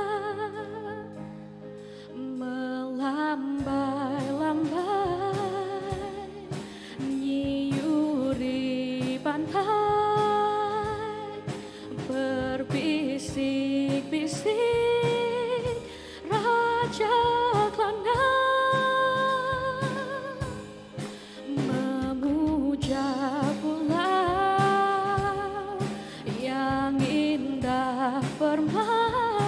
Melambai-lambai nyiuri pantai, berbisik-bisik raja Klana, memuja pulau yang indah permai.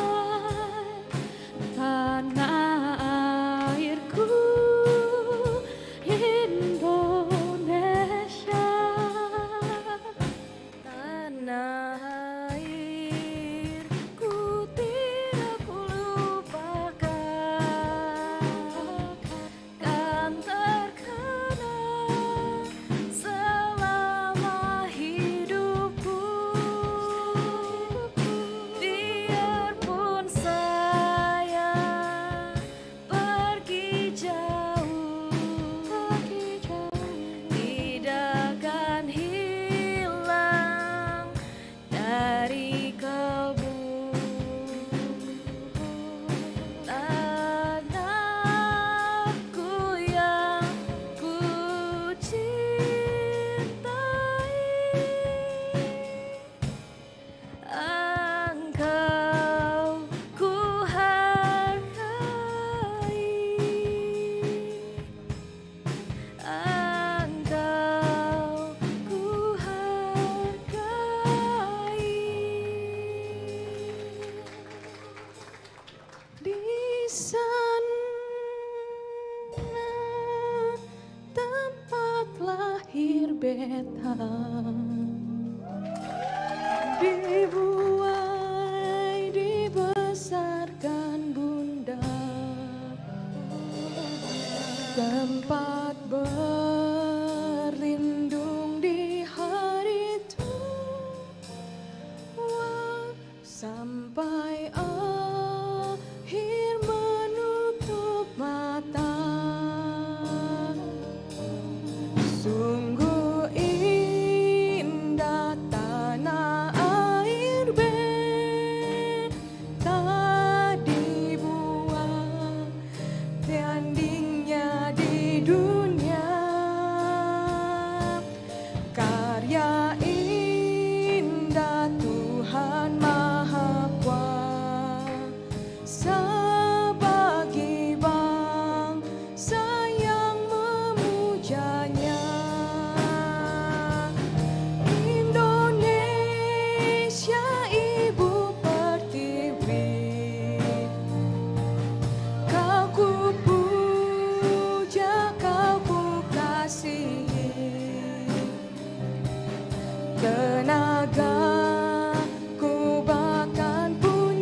tenagaku bahkan pun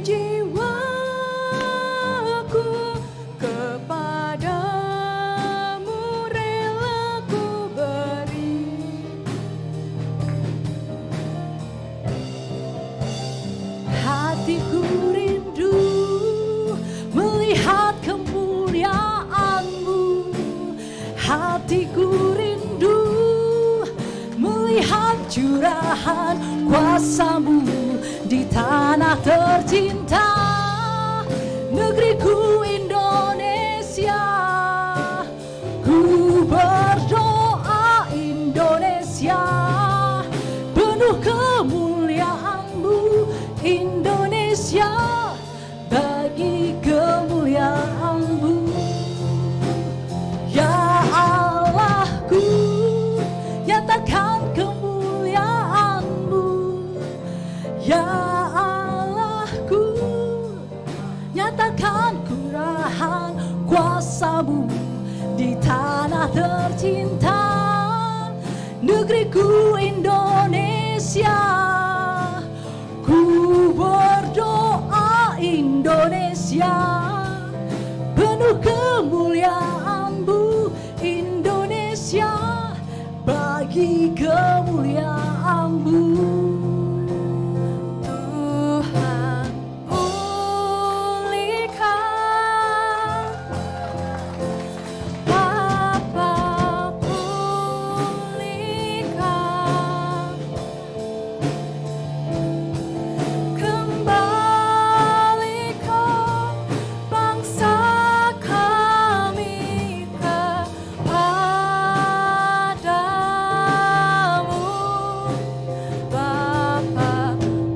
jiwaku kepadamu rela ku beri. Hatiku rindu melihat kemuliaan-Mu. Hatiku rindu melihat curahan kuasa-Mu di tanah tercinta, negeriku Indonesia. Ku berdoa Indonesia, penuh kemuliaan-Mu Indonesia, bagi kemuliaan-Mu. Ya Allahku, nyatakan kemuliaan-Mu. Ya Allahku, nyatakan curahan kuasa-Mu di tanah tercinta, negeriku Indonesia. Ku berdoa Indonesia, penuh kemuliaan-Mu Indonesia, bagi kemuliaan-Mu. Tuhan pulihkan, Bapa pulihkan, kembalikan bangsa kami kepadamu. Bapa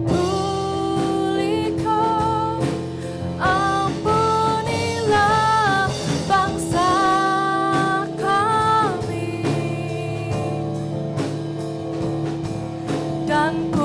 pulihkan, ampunilah bangsa kami, dan